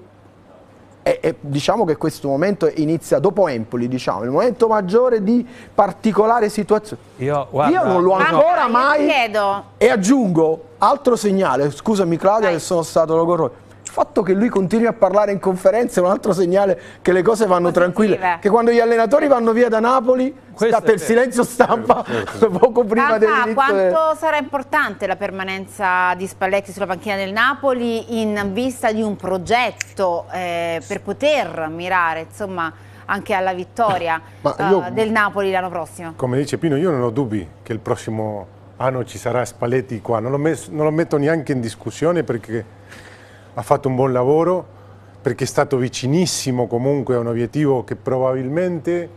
E: e, e diciamo che questo momento inizia dopo Empoli, diciamo, il momento maggiore di particolare situazione. Io, guarda, Io non l'ho ancora
A: ah,
E: mai... E aggiungo, altro segnale, scusami Claudia che sono stato logorroso, il fatto che lui continui a parlare in conferenza è un altro segnale che le cose vanno Positive. tranquille, che quando gli allenatori vanno via da Napoli scatta il silenzio stampa poco prima dell'inizio.
A: Quanto
E: del...
A: sarà importante la permanenza di Spalletti sulla panchina del Napoli in vista di un progetto eh, per poter mirare, insomma, anche alla vittoria io, uh, del Napoli l'anno prossimo?
C: Come dice Pino, io non ho dubbi che il prossimo anno ci sarà Spalletti qua, non lo, messo, non lo metto neanche in discussione perché ha fatto un buon lavoro, perché è stato vicinissimo comunque a un obiettivo che probabilmente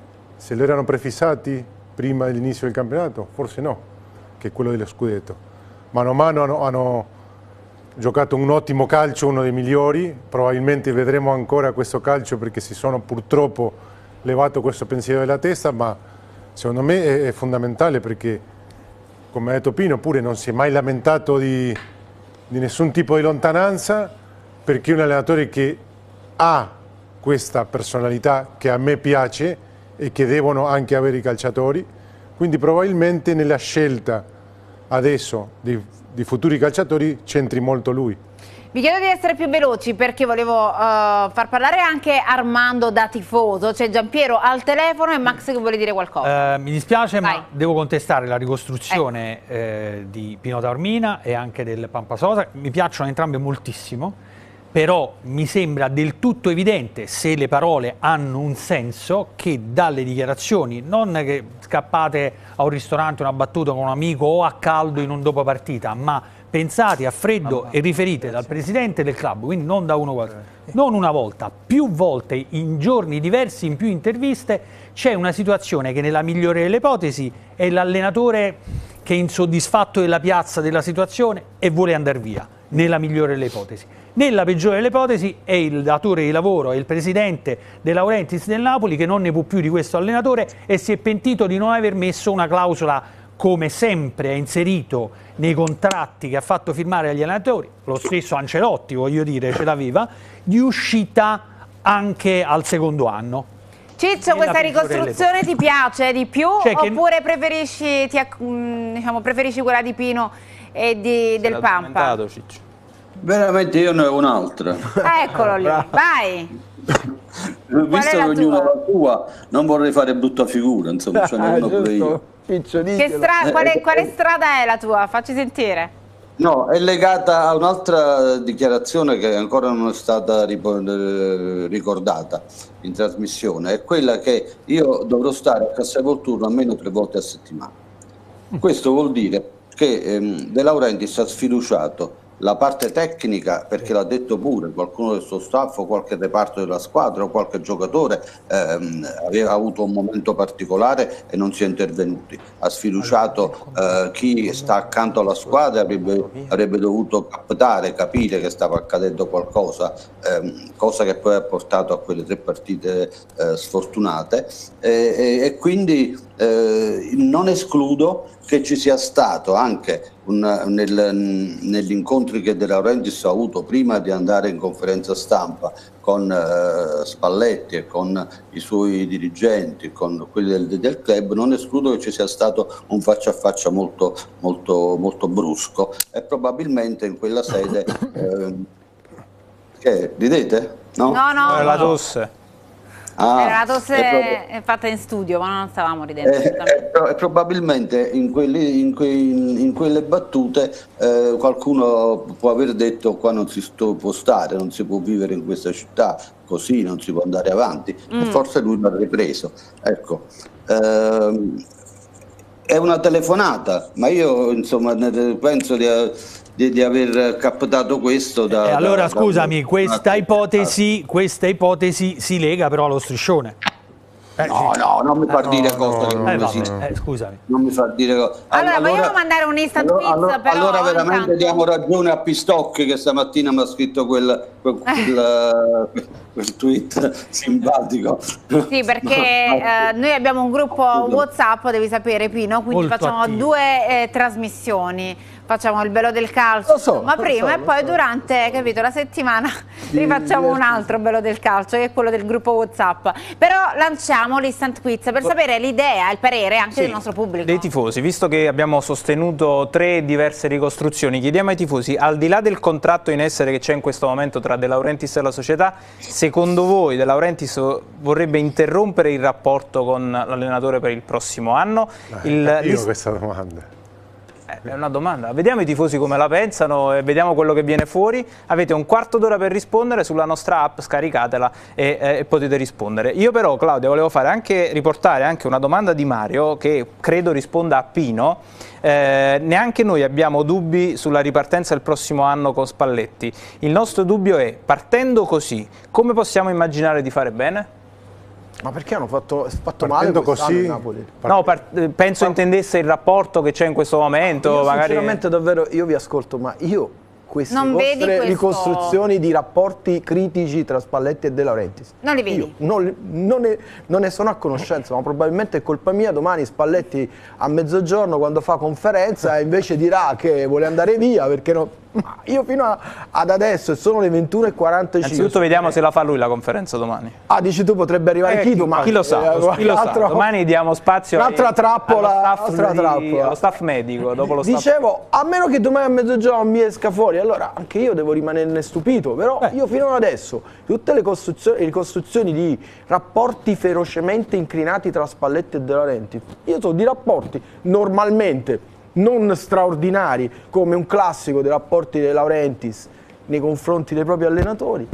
C: se lo erano prefissati prima dell'inizio del campionato, forse no, che è quello dello scudetto. Mano a mano hanno, hanno giocato un ottimo calcio, uno dei migliori, probabilmente vedremo ancora questo calcio perché si sono purtroppo levato questo pensiero dalla testa, ma secondo me è, è fondamentale perché, come ha detto Pino, pure non si è mai lamentato di... di nessun tipo di lontananza, perché è un allenatore che ha questa personalità che a me piace e che devono anche avere i calciatori, quindi probabilmente nella scelta adesso di, di futuri calciatori c'entri molto lui.
A: Vi chiedo di essere più veloci perché volevo uh, far parlare anche Armando da tifoso, c'è Giampiero al telefono e Max che vuole dire qualcosa.
B: Eh, mi dispiace
A: Vai.
B: ma devo contestare la ricostruzione ecco. eh, di Pino Taormina e anche del Pampasosa, mi piacciono entrambe moltissimo, però mi sembra del tutto evidente, se le parole hanno un senso, che dalle dichiarazioni, non che scappate a un ristorante una battuta con un amico o a caldo in un dopo partita, ma pensate a freddo e riferite dal presidente del club, quindi non da uno qualche, non una volta, più volte in giorni diversi, in più interviste, c'è una situazione che nella migliore delle ipotesi è l'allenatore che è insoddisfatto della piazza della situazione e vuole andare via, nella migliore delle ipotesi. Nella peggiore delle ipotesi è il datore di lavoro, è il presidente De Laurentiis del Napoli che non ne può più di questo allenatore e si è pentito di non aver messo una clausola, come sempre ha inserito nei contratti che ha fatto firmare agli allenatori, lo stesso Ancelotti voglio dire ce l'aveva, di uscita anche al secondo anno.
A: Ciccio, questa ricostruzione ti piace di più cioè oppure che... preferisci, ti, diciamo, preferisci quella di Pino e di, del Pampa?
G: Ciccio. Veramente io ne ho un'altra.
A: Eccolo lì, vai!
G: Visto che ognuno ha la sua, non vorrei fare brutta figura, insomma, ce n'è uno pure io.
A: Piccio, che stra quale, quale strada è la tua? Facci sentire.
G: No, è legata a un'altra dichiarazione che ancora non è stata ricordata in trasmissione, è quella che io dovrò stare a Castelvolturno almeno tre volte a settimana. Questo vuol dire che ehm, De Laurentiis ha sfiduciato la parte tecnica, perché l'ha detto pure qualcuno del suo staff o qualche reparto della squadra o qualche giocatore ehm, aveva avuto un momento particolare e non si è intervenuti, ha sfiduciato eh, chi sta accanto alla squadra, avrebbe, avrebbe dovuto captare, capire che stava accadendo qualcosa, ehm, cosa che poi ha portato a quelle tre partite eh, sfortunate e, e, e quindi eh, non escludo che ci sia stato anche un, nel, negli incontri che De Laurentiis ha avuto prima di andare in conferenza stampa con eh, Spalletti e con i suoi dirigenti, con quelli del, del club, non escludo che ci sia stato un faccia a faccia molto, molto, molto brusco, e probabilmente in quella sede eh, che ridete? No,
A: no, no,
D: no. La tosse.
G: Ah,
A: Era la tosse
G: è
A: è fatta in studio, ma non stavamo ridendo.
G: E eh, eh, probabilmente in, quelli, in, quei, in quelle battute eh, qualcuno può aver detto: qua non si sto, può stare, non si può vivere in questa città così, non si può andare avanti, mm. e forse lui l'ha ripreso. Ecco, ehm, è una telefonata, ma io insomma penso di, di, di aver captato questo da...
B: Eh, allora
G: da,
B: scusami,
G: da,
B: questa, ipotesi, questa ipotesi si lega però allo striscione.
G: Eh, no, sì. no, non mi fa
B: eh,
G: dire
B: no,
G: cose
B: no,
G: che non
B: eh,
G: esistono.
B: Eh, scusami.
G: Non mi fa dire cose.
A: Allora,
G: allora
A: vogliamo mandare un instant
G: allora,
A: quiz,
G: allora,
A: però
G: allora veramente
A: intanto...
G: diamo ragione a Pistocchi, che stamattina mi ha scritto quel, quel, quel, quel tweet simpatico.
A: Sì, perché eh, noi abbiamo un gruppo WhatsApp, devi sapere, Pino, quindi
B: molto
A: facciamo
B: attivo.
A: due eh, trasmissioni. Facciamo il bello del calcio,
E: so,
A: ma prima
E: so,
A: e poi
E: so.
A: durante, capito, la settimana
E: Di,
A: rifacciamo
E: di
A: un altro bello del calcio, che è quello del gruppo WhatsApp. Però lanciamo l'instant quiz per sapere l'idea, il parere anche
D: Sì,
A: del nostro pubblico.
D: Dei tifosi, visto che abbiamo sostenuto tre diverse ricostruzioni, chiediamo ai tifosi, al di là del contratto in essere che c'è in questo momento tra De Laurentiis e la società, secondo voi De Laurentiis vorrebbe interrompere il rapporto con l'allenatore per il prossimo anno?
C: Il, io questa domanda.
D: È una domanda, vediamo i tifosi come la pensano e vediamo quello che viene fuori. Avete un quarto d'ora per rispondere sulla nostra app, scaricatela e, eh, e potete rispondere. Io però, Claudia, volevo fare anche, riportare anche una domanda di Mario che credo risponda a Pino. Eh, neanche noi abbiamo dubbi sulla ripartenza del prossimo anno con Spalletti. Il nostro dubbio è, partendo così, come possiamo immaginare di fare bene?
E: Ma perché hanno fatto, fatto male
C: Partendo
E: quest'anno
C: così?
E: il Napoli?
D: No, par- penso intendesse il rapporto che c'è in questo momento.
E: Io
D: magari...
E: sinceramente davvero, io vi ascolto, ma io queste
A: Non vedi
E: vostre
A: questo-
E: ricostruzioni di rapporti critici tra Spalletti e De Laurentiis,
A: Non li vedi?
E: io non, non ne, non ne sono a conoscenza, ma probabilmente è colpa mia. Domani Spalletti a mezzogiorno, quando fa conferenza, invece dirà che vuole andare via perché no. Ma io fino a, ad adesso, e sono le ventuno e quarantacinque.
D: Innanzitutto vediamo se la fa lui la conferenza domani.
E: Ah, dici tu potrebbe arrivare
D: Eh,
E: Chito, ma
D: chi lo sa,
E: eh,
D: chi lo sa.
E: altro-
D: Domani diamo spazio
E: un'altra
D: ai-
E: trappola,
D: allo staff,
E: un'altra
D: di-
E: trappola.
D: allo staff medico. Dopo lo staff...
E: Dicevo, a meno che domani a mezzogiorno mi esca fuori, allora anche io devo rimanerne stupito, però
B: Beh.
E: io fino ad adesso tutte le costruzioni, le costruzioni di rapporti ferocemente inclinati tra Spalletti e De Laurentiis, io so di rapporti normalmente non straordinari, come un classico dei rapporti dei Laurentiis nei confronti dei propri allenatori.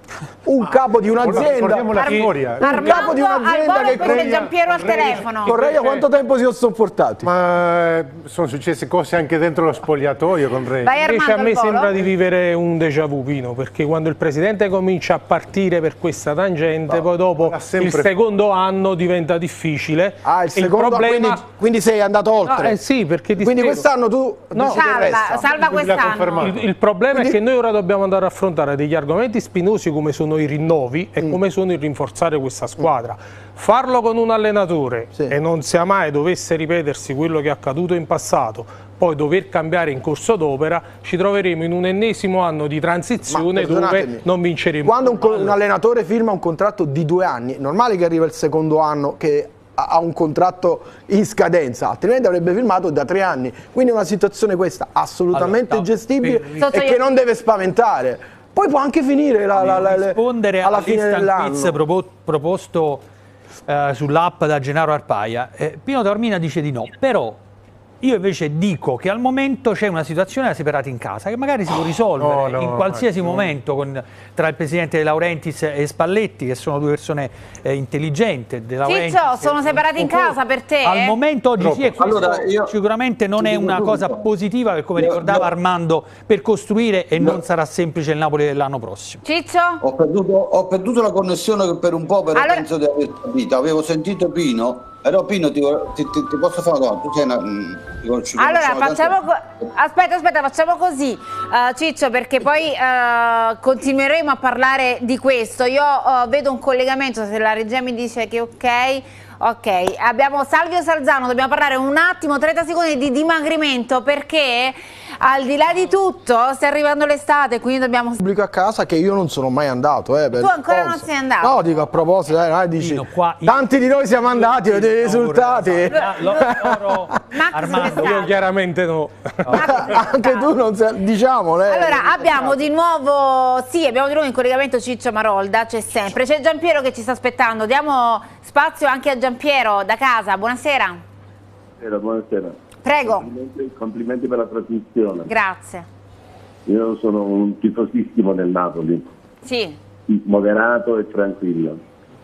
E: Un capo di un'azienda,
C: Ricordiamo la
A: Ar-
C: storia.
E: un capo di un'azienda
A: al
E: che
A: volo e
E: con-
A: Giampiero al telefono.
E: Correia quanto tempo si sono sopportati?
C: Ma eh, sono successe cose anche dentro lo spogliatoio con Re.
A: Vai
H: Invece a
A: Armando
H: me
A: al volo.
H: sembra di vivere un déjà vu, Pino, perché quando il presidente comincia a partire per questa tangente,
C: No,
H: poi dopo
C: l'ha sempre
H: il secondo anno diventa difficile.
E: Ah, il
H: E
E: secondo,
H: problema...
E: quindi, quindi sei andato
H: No,
E: oltre.
H: eh sì, perché ti
E: Quindi
H: spiego.
E: quest'anno tu
H: No.
E: dici che
A: Salva,
E: resta.
A: salva quest'anno.
C: confermato.
H: Il, il problema è che noi ora dobbiamo andare a affrontare degli argomenti spinosi come sono i rinnovi e come sono il rinforzare questa squadra. Farlo con un allenatore
E: Sì.
H: e non sia mai dovesse ripetersi quello che è accaduto in passato, poi dover cambiare in corso d'opera, ci troveremo in un ennesimo anno di transizione
E: Ma perdonatemi,
H: dove non vinceremo.
E: Quando un, co- un allenatore firma un contratto di due anni, è normale che arriva il secondo anno che ha ha un contratto in scadenza, altrimenti avrebbe firmato da tre anni. Quindi è una situazione questa assolutamente
B: Allora,
E: gestibile
B: per-
E: e che non deve spaventare. Poi può anche finire la, la, la, la-
B: rispondere
E: alla fine
B: all'instant quiz
E: dell'anno.
B: propo- proposto eh, sull'app da Gennaro Arpaia. Eh, Pino Taormina dice di no, però io invece dico che al momento c'è una situazione da separati in casa che magari si può risolvere
C: no, no,
B: in qualsiasi
C: no.
B: momento con, tra il presidente De Laurentiis e Spalletti, che sono due persone eh, intelligenti. De Laurentiis
A: Ciccio, sono
B: e-
A: separati in casa per te?
B: Al momento oggi sì, e questo
G: Allora, io-
B: sicuramente non
G: ti
B: è
G: dico
B: una cosa
G: subito.
B: positiva, che come
G: Io-
B: ricordava
G: io-
B: Armando, per costruire, e
G: No.
B: non sarà semplice il Napoli dell'anno prossimo.
A: Ciccio?
G: Ho perduto, ho perduto la connessione per un po', però
A: Allora-
G: penso di aver capito. Avevo sentito Pino Però Pino ti, ti, ti, ti posso fare una domanda, tu sei una, ti
A: allora facciamo aspetta aspetta facciamo così uh, Ciccio, perché poi uh, continueremo a parlare di questo. Io uh, vedo un collegamento, se la regia mi dice che ok. Ok, abbiamo Salvio Salzano, dobbiamo parlare un attimo, trenta secondi di dimagrimento, perché al di là di tutto sta arrivando l'estate, quindi dobbiamo...
E: Pubblico a casa che io non sono mai andato. Eh, per
A: tu ancora
E: cose.
A: non sei andato?
E: No, dico a proposito, eh, dici,
B: Pino, qua io...
E: tanti di noi siamo andati, a vedere i risultati.
B: Loro, Armando,
H: io chiaramente no.
E: Anche tu non sei, diciamolo. Eh.
A: Allora, abbiamo di nuovo, sì, abbiamo di nuovo in collegamento Ciccio Marolda, c'è sempre. C'è Giampiero che ci sta aspettando, diamo spazio anche a Giampiero da casa, buonasera.
I: Buonasera, buonasera.
A: Prego.
I: Complimenti, complimenti per la trasmissione.
A: Grazie.
I: Io sono un tifosissimo del Napoli.
A: Sì.
I: Moderato e tranquillo.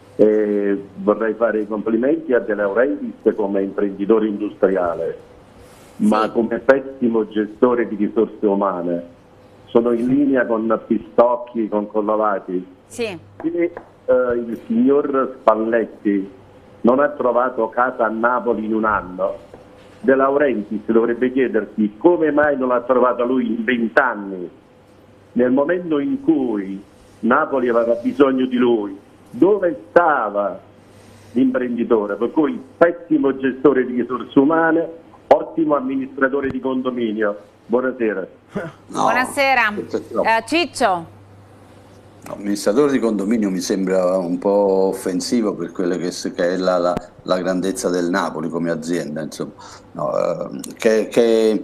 I: E vorrei fare i complimenti a De Laurentiis come imprenditore industriale, sì, ma come pessimo gestore di risorse umane. Sono in linea con Pistocchi, con Collovati.
A: Sì.
I: E, Uh, il signor Spalletti non ha trovato casa a Napoli in un anno. De Laurentiis dovrebbe chiedersi come mai non l'ha trovata lui in vent'anni, nel momento in cui Napoli aveva bisogno di lui. Dove stava l'imprenditore? Per cui pessimo gestore di risorse umane, ottimo amministratore di condominio. Buonasera.
G: No,
A: buonasera. Uh, Ciccio.
G: Amministratore di condominio mi sembra un po' offensivo per quella che, che è la, la, la grandezza del Napoli come azienda, insomma. No, che, che,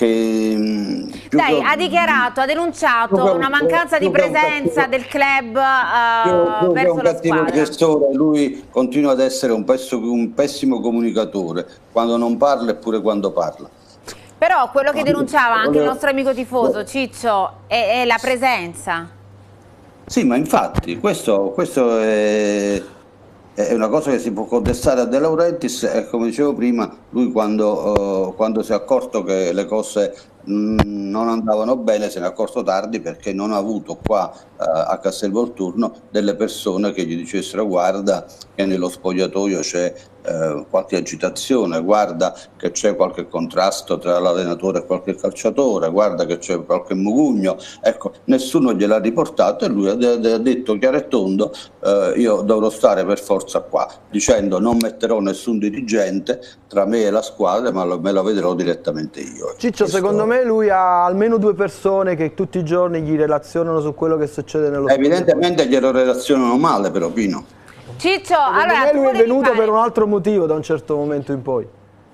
G: che, più
A: Dai,
G: che,
A: ha dichiarato, ha denunciato
G: che,
A: una mancanza di presenza del club uh,
G: più,
A: verso
G: più
A: la
G: un cattivo
A: squadra.
G: gestore, lui continua ad essere un pessimo, un pessimo comunicatore, quando non parla eppure quando parla.
A: Però quello che denunciava anche il nostro amico tifoso Ciccio è, è la presenza.
G: Sì, ma infatti questo, questo è, è una cosa che si può contestare a De Laurentiis, e come dicevo prima, lui quando, uh, quando si è accorto che le cose mh, non andavano bene, se ne è accorto tardi, perché non ha avuto qua uh, a Castelvolturno delle persone che gli dicessero: guarda che nello spogliatoio c'è uh, qualche agitazione, guarda che c'è qualche contrasto tra l'allenatore e qualche calciatore, guarda che c'è qualche mugugno. Ecco, nessuno gliel'ha riportato, e lui ha, ha detto chiaro e tondo: uh, io dovrò stare per forza qua, dicendo non metterò nessun dirigente tra me e la squadra, ma lo, me lo vedrò direttamente io.
E: Ciccio,
G: Questo...
E: secondo me lui ha almeno due persone che tutti i giorni gli relazionano su quello che succede nello sport.
G: Evidentemente glielo relazionano male, però, Pino.
A: Ciccio,
E: secondo
A: allora
E: me lui è venuto
A: fare...
E: per un altro motivo da un certo momento in poi.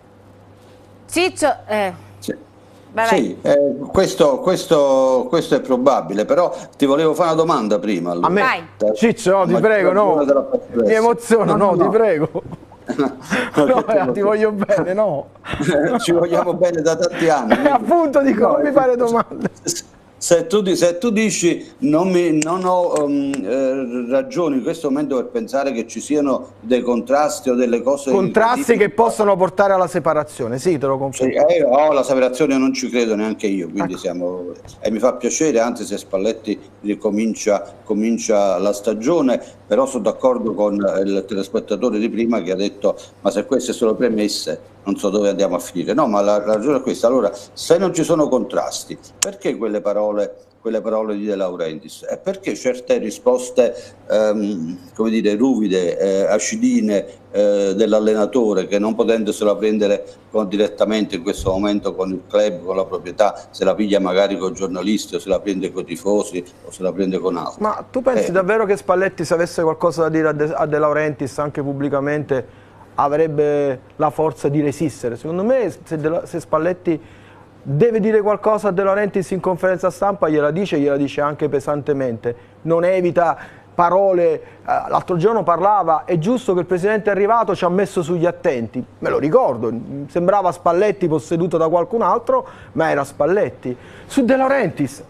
A: Ciccio, eh.
G: Sì.
A: Vai,
G: sì, eh, questo, questo, questo è probabile, però ti volevo fare una domanda prima. Allora.
E: A me?
A: Vai.
E: Ciccio, no, ti prego, no, mi emoziono, no, no, no, ti prego. No, no, eh, ti voglio bene, no.
G: Ci vogliamo bene da tanti anni.
E: Quindi... appunto dico, non mi fare domande.
G: Se tu, se tu dici non, mi, non ho um, eh, ragioni in questo momento per pensare che ci siano dei contrasti o delle cose...
E: Contrasti che possono portare alla separazione, sì, te lo confermo.
G: Sì, eh, oh, la separazione non ci credo neanche io, quindi ecco. siamo... E mi fa piacere, anzi, se Spalletti ricomincia comincia la stagione, però sono d'accordo con il telespettatore di prima che ha detto: ma se queste sono premesse non so dove andiamo a finire. No, ma la, la ragione è questa. Allora, se non ci sono contrasti, perché quelle parole, quelle parole di De Laurentiis? E perché certe risposte, ehm, come dire, ruvide, eh, acidine eh, dell'allenatore, che non potendosela prendere con, direttamente in questo momento con il club, con la proprietà, se la piglia magari con i giornalisti, o se la prende con i tifosi, o se la prende con altri.
E: Ma tu pensi eh. davvero che Spalletti, se avesse qualcosa da dire a De, a De Laurentiis, anche pubblicamente, avrebbe la forza di resistere? Secondo me, se, De, se Spalletti deve dire qualcosa a De Laurentiis in conferenza stampa, gliela dice, gliela dice anche pesantemente, non evita parole. Eh, l'altro giorno parlava: è giusto che il presidente è arrivato, ci ha messo sugli attenti. Me lo ricordo, sembrava Spalletti posseduto da qualcun altro, ma era Spalletti. Su De Laurentiis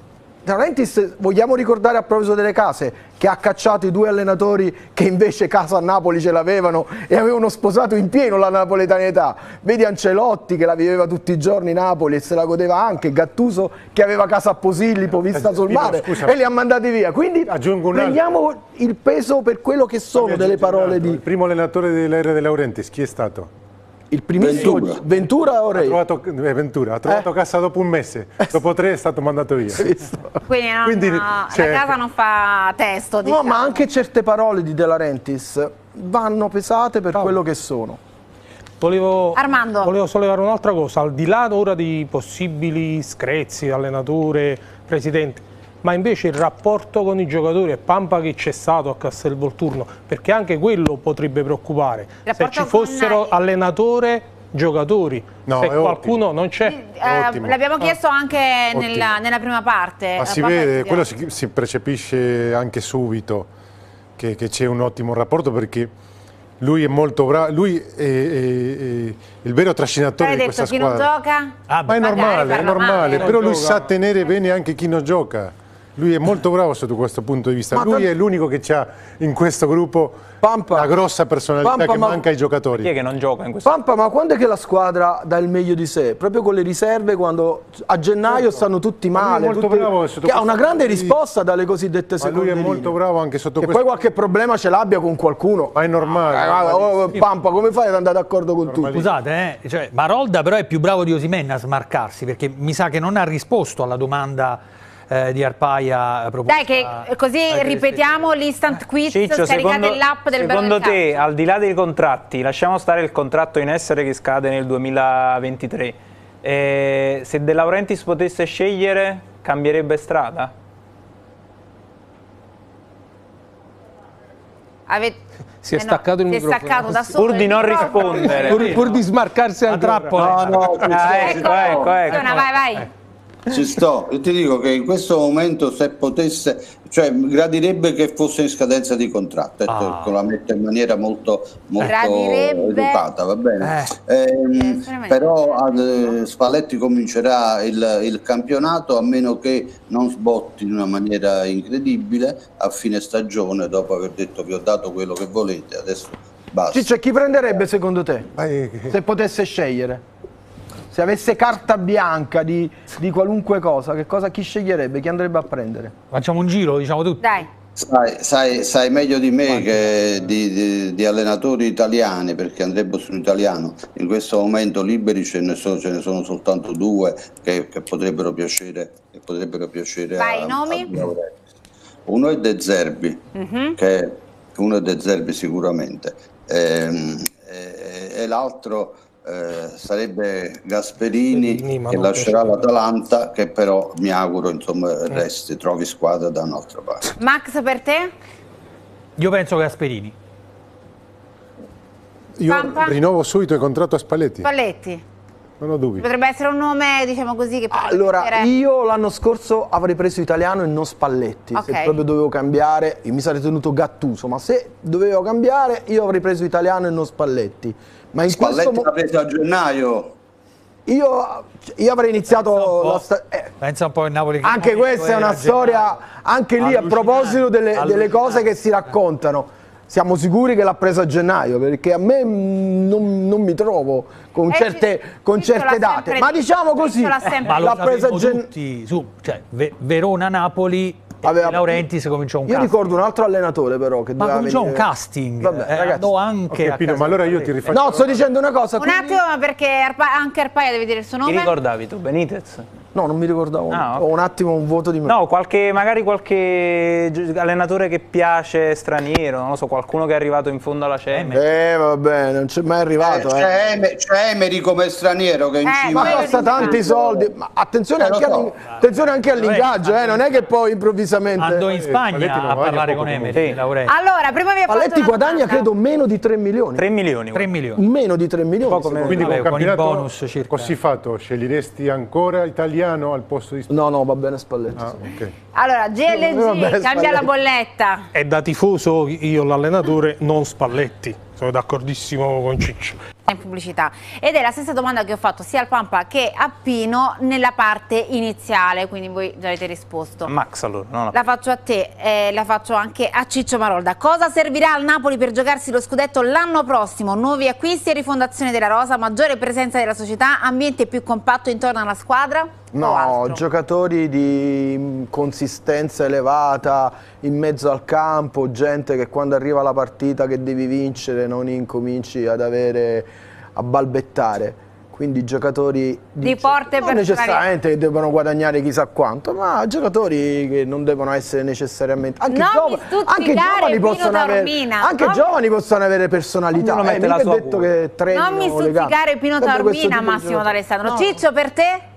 E: De Laurentiis, vogliamo ricordare a proposito delle case, che ha cacciato i due allenatori che invece casa a Napoli ce l'avevano e avevano sposato in pieno la napoletanità. Vedi Ancelotti che la viveva tutti i giorni Napoli e se la godeva anche, Gattuso che aveva casa a Posillipo vista sul mare
C: scusa,
E: e li ha mandati via. Quindi prendiamo il peso per quello che sono delle parole di...
C: Il primo allenatore dell'era De Laurentiis, chi è stato?
E: Il primissimo Ventura, Ventura o Rei?
C: Ha trovato, eh, Ventura, ha trovato eh? casa dopo un mese, dopo tre è stato mandato via.
A: Quindi, non, Quindi no, cioè... la casa non fa testo. Diciamo.
E: No, ma anche certe parole di De Laurentiis vanno pesate per oh. quello che sono.
H: Volevo,
A: Armando.
H: volevo sollevare un'altra cosa, al di là ora di possibili screzi, allenatore, presidente, ma invece il rapporto con i giocatori e Pampa che c'è stato a Castelvolturno, perché anche quello potrebbe preoccupare, se ci fossero con... allenatore, giocatori, no, se qualcuno ottimo. non c'è.
A: Eh, L'abbiamo chiesto anche nella, nella prima parte.
C: Ma si vede, quello si, si percepisce anche subito che, che c'è un ottimo rapporto, perché lui è molto bravo, lui è, è, è il vero trascinatore
A: hai
C: di
A: detto,
C: questa
A: chi
C: squadra.
A: non gioca?
C: Ah, ma è normale, è normale, però lui sa tenere bene anche chi non gioca. Lui è molto bravo sotto questo punto di vista. Ma lui è l'unico che ha in questo gruppo Pampa, la grossa personalità Pampa, che ma... manca ai giocatori.
D: Chi è che non gioca in questo
E: Pampa, gruppo? Ma quando è che la squadra dà il meglio di sé? Proprio con le riserve, quando a gennaio certo. stanno tutti male. Tutti... Che ha una grande risposta dalle cosiddette seconde
C: linee. Ma lui è molto bravo anche sotto
E: che
C: questo...
E: poi qualche problema ce l'abbia con qualcuno.
C: Ma è normale.
E: Ah, oh, Pampa, come fai ad andare d'accordo con tutti?
B: Scusate, eh, cioè, Marolda però è più bravo di Osimhen a smarcarsi, perché mi sa che non ha risposto alla domanda Eh, di Arpaia proposta.
A: Dai, che così ripetiamo l'instant quiz.
D: Ciccio,
A: scaricate l'app del
D: secondo te, al di là dei contratti, lasciamo stare il contratto in essere che scade nel duemilaventitré, eh, se De Laurentiis potesse scegliere, cambierebbe strada?
A: Avete...
H: Si è
A: eh
H: staccato
A: no,
H: il
A: si è
H: microfono.
A: staccato da solo.
D: Pur di non rispondere.
H: Pur, pur di smarcarsi a
E: No,
H: trappola.
E: no,
D: ah, ecco, ecco, ecco.
A: Vai, vai.
G: Ci sto, io ti dico che in questo momento se potesse, cioè gradirebbe che fosse in scadenza di contratto, ah. ecco, la metto in maniera molto, molto educata, va bene? Eh. Eh, però eh, Spalletti comincerà il, il campionato, a meno che non sbotti in una maniera incredibile a fine stagione, dopo aver detto vi ho dato quello che volete, adesso basta.
E: Ciccio, chi prenderebbe secondo te? Se potesse scegliere? Se avesse carta bianca di, di qualunque cosa, che cosa chi sceglierebbe? Chi andrebbe a prendere?
B: Facciamo un giro, diciamo tutti.
A: Dai.
G: Sai, sai, sai meglio di me che di, di, di allenatori italiani, perché andrebbero su un italiano. In questo momento liberi ce ne sono, ce ne sono soltanto due che, che potrebbero piacere, che potrebbero piacere
A: Vai,
G: a,
A: nomi?
G: a uno è De Zerbi, mm-hmm. che uno è De Zerbi sicuramente, e, e, e l'altro... Eh, sarebbe Gasperini, Gasperini che lascerà l'Atalanta, che però mi auguro insomma resti, trovi squadra da un'altra parte.
A: Max, per te?
B: Io penso Gasperini.
C: Io Pampa? rinnovo subito il contratto a Spalletti.
A: Spalletti.
C: Non ho dubbi.
A: Potrebbe essere un nome, diciamo così, che
E: allora essere... io l'anno scorso avrei preso italiano e non Spalletti. Okay. Se proprio dovevo cambiare, io mi sarei tenuto Gattuso, ma se dovevo cambiare io avrei preso italiano e non Spalletti. Ma in
G: Spalletti
E: questo
G: l'ha preso a gennaio.
E: Io, io avrei iniziato
B: pensa
E: la sta... eh,
B: pensa un po' il Napoli che
E: anche questa è una storia, anche lì a proposito delle, delle cose che si raccontano. Siamo sicuri che l'ha presa a gennaio, perché a me non, non mi trovo con
A: eh,
E: certe, con certe date, ma diciamo così,
B: l'ha presa a gennaio. Su, cioè, Verona-Napoli. Aveva... Laurentiis cominciò un
E: io
B: casting.
E: ricordo un altro allenatore però che
B: ma cominciò
E: venire...
B: un casting.
E: Vabbè,
B: eh,
E: ragazzi,
B: anche
C: capito, ma allora io ti rifaccio
E: no, sto dicendo una cosa
A: un
E: quindi...
A: attimo, perché Arpa... anche Arpaia deve dire il suo nome.
D: Ti ricordavi tu, Benitez?
E: No, non mi ricordavo.
D: Ah, okay.
E: Ho un attimo un voto di me.
D: No, qualche, magari qualche allenatore che piace straniero, non lo so, qualcuno che è arrivato in fondo alla Champions.
E: Eh, vabbè, non c'è mai arrivato.
G: Eh, c'è, eh. Emery, c'è Emery come straniero che in
A: eh,
G: cima.
E: Ma costa tanti soldi. Ma attenzione, eh, anche, so. all anche all'ingaggio, eh, non è che poi improvvisamente.
B: Andò in Spagna eh, a parlare con Emery.
A: Sì. Allora, prima vi ho fatto
E: Spalletti guadagna credo meno di tre milioni.
D: tre milioni.
B: tre milioni.
E: Meno di tre milioni.
C: Poco meno. Quindi con,
B: con il bonus circa.
C: Così fatto, sceglieresti ancora italiano al posto di
E: No, no, va bene Spalletti.
C: Ah, okay.
A: Allora, G L G,
E: bene,
A: cambia
E: Spalletti.
A: la bolletta.
H: È da tifoso io l'allenatore, non Spalletti. Sono d'accordissimo con Ciccio.
A: in pubblicità, ed è la stessa domanda che ho fatto sia al Pampa che a Pino nella parte iniziale, quindi voi già avete risposto.
D: Max allora, no, no.
A: La faccio a te, eh, la faccio anche a Ciccio Marolda. Cosa servirà al Napoli per giocarsi lo scudetto l'anno prossimo? Nuovi acquisti e rifondazione della rosa, maggiore presenza della società, ambiente più compatto intorno alla squadra?
E: No, giocatori di consistenza elevata in mezzo al campo, gente che quando arriva la partita che devi vincere non incominci ad avere a balbettare. Quindi giocatori di,
A: di porte
E: non necessariamente che devono guadagnare chissà quanto, ma giocatori che non devono essere necessariamente anche,
A: non
E: giova, anche giovani possono avere anche giovani possono avere personalità. Eh, mica è detto che
A: non mi stuzzicare Pino Taormina, Massimo D'Alessandro. No. Ciccio, per te?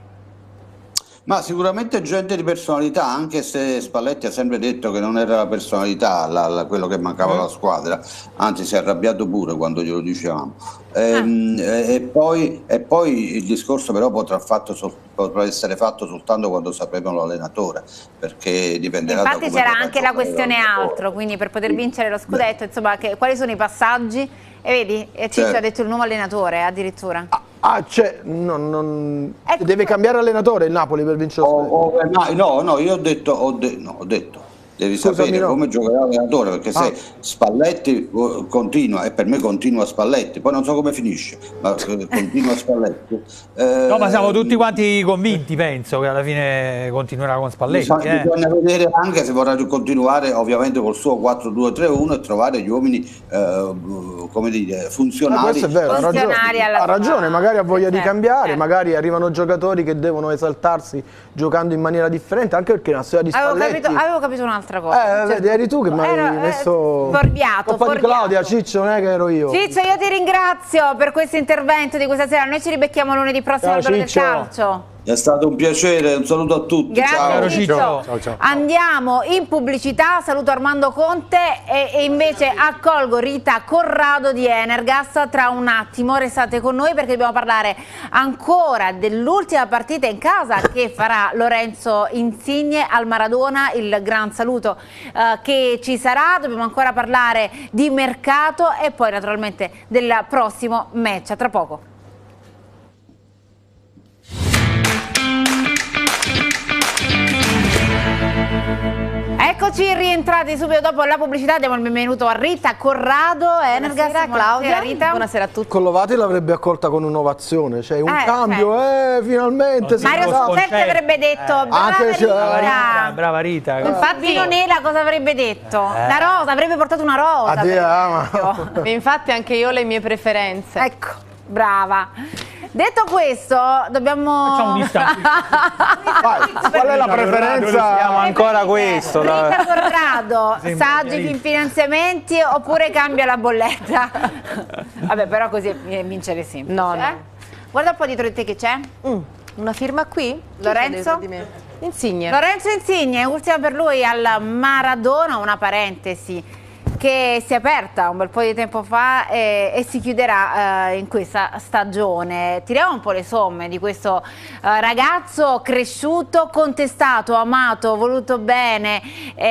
G: Ma sicuramente gente di personalità, anche se Spalletti ha sempre detto che non era la personalità la, la, quello che mancava alla squadra, anzi si è arrabbiato pure quando glielo dicevamo. Ehm, ah. e, e, poi, e poi il discorso però potrà, fatto sol, potrà essere fatto soltanto quando sapremo l'allenatore, perché dipenderà da come
A: Infatti c'era anche la questione altro, quindi per poter vincere lo scudetto, insomma, che, quali sono i passaggi? E vedi, Ciccio certo. ha detto il nuovo allenatore addirittura.
E: Ah. Ah, cioè, no, non... ecco. Deve cambiare allenatore il Napoli per vincere lo scudetto?
G: Oh, oh, no, no, io ho detto, ho, de no, ho detto devi Scusami, sapere no. come giocherà l'allenatore, perché se ah. Spalletti continua, e per me continua Spalletti, poi non so come finisce, ma continua Spalletti.
B: Eh, no, ma siamo tutti quanti convinti, penso, che alla fine continuerà con Spalletti.
G: Bisogna, eh. bisogna vedere anche se vorrà continuare ovviamente col suo quattro due tre uno e trovare gli uomini eh, come dire, funzionali.
E: Ma questo è vero, ha ragione, ha ragione, magari ha voglia certo, di cambiare, certo. magari arrivano giocatori che devono esaltarsi giocando in maniera differente, anche perché la storia di Spalletti...
A: Avevo capito, avevo capito un'altra cosa.
E: Eh, cioè, eri tu che mi hai messo...
A: Forbiato,
E: colpa di Claudia, Ciccio, non è che ero io.
A: Ciccio, io ti ringrazio per questo intervento di questa sera. Noi ci ribecchiamo lunedì prossimo al Giorno del Calcio.
G: È stato un piacere, un saluto a tutti.
A: Grazie,
G: ciao.
A: Ciccio. Ciao, ciao. Andiamo in pubblicità, saluto Armando Conte e, e invece accolgo Rita Corrado di Energas tra un attimo. Restate con noi perché dobbiamo parlare ancora dell'ultima partita in casa che farà Lorenzo Insigne al Maradona, il gran saluto eh, che ci sarà. Dobbiamo ancora parlare di mercato e poi naturalmente del prossimo match. A tra poco. Eccoci rientrati subito dopo la pubblicità, diamo il benvenuto a Rita Corrado, Energas.
J: Buonasera Claudia,
A: Rita.
J: Buonasera a tutti.
E: Collovati l'avrebbe accolta con un'ovazione, cioè un
A: eh,
E: cambio, eh, finalmente.
A: Mario Sconcerti avrebbe detto,
B: eh.
A: brava,
E: Anche
A: Rita.
B: Brava Rita, brava Rita.
A: Infatti Pino Nela cosa avrebbe detto? Eh. La rosa, avrebbe portato una rosa.
E: Addio, ama.
J: Infatti anche io ho le mie preferenze.
A: Ecco, brava. Detto questo, dobbiamo...
B: Facciamo un istante.
E: Qual è la preferenza?
D: Siamo ancora questo.
A: Rita Corrado, saggi in finanziamenti oppure cambia la bolletta? Vabbè, però così vincere sempre.
J: No,
A: eh?
J: no.
A: Guarda un po' dietro di te che c'è.
J: Mm. Una firma qui?
A: Lorenzo?
J: Di me? Insigne.
A: Lorenzo Insigne, ultima per lui al Maradona, una parentesi che si è aperta un bel po' di tempo fa e, e si chiuderà eh, in questa stagione. Tiriamo un po' le somme di questo eh, ragazzo cresciuto, contestato, amato, voluto bene,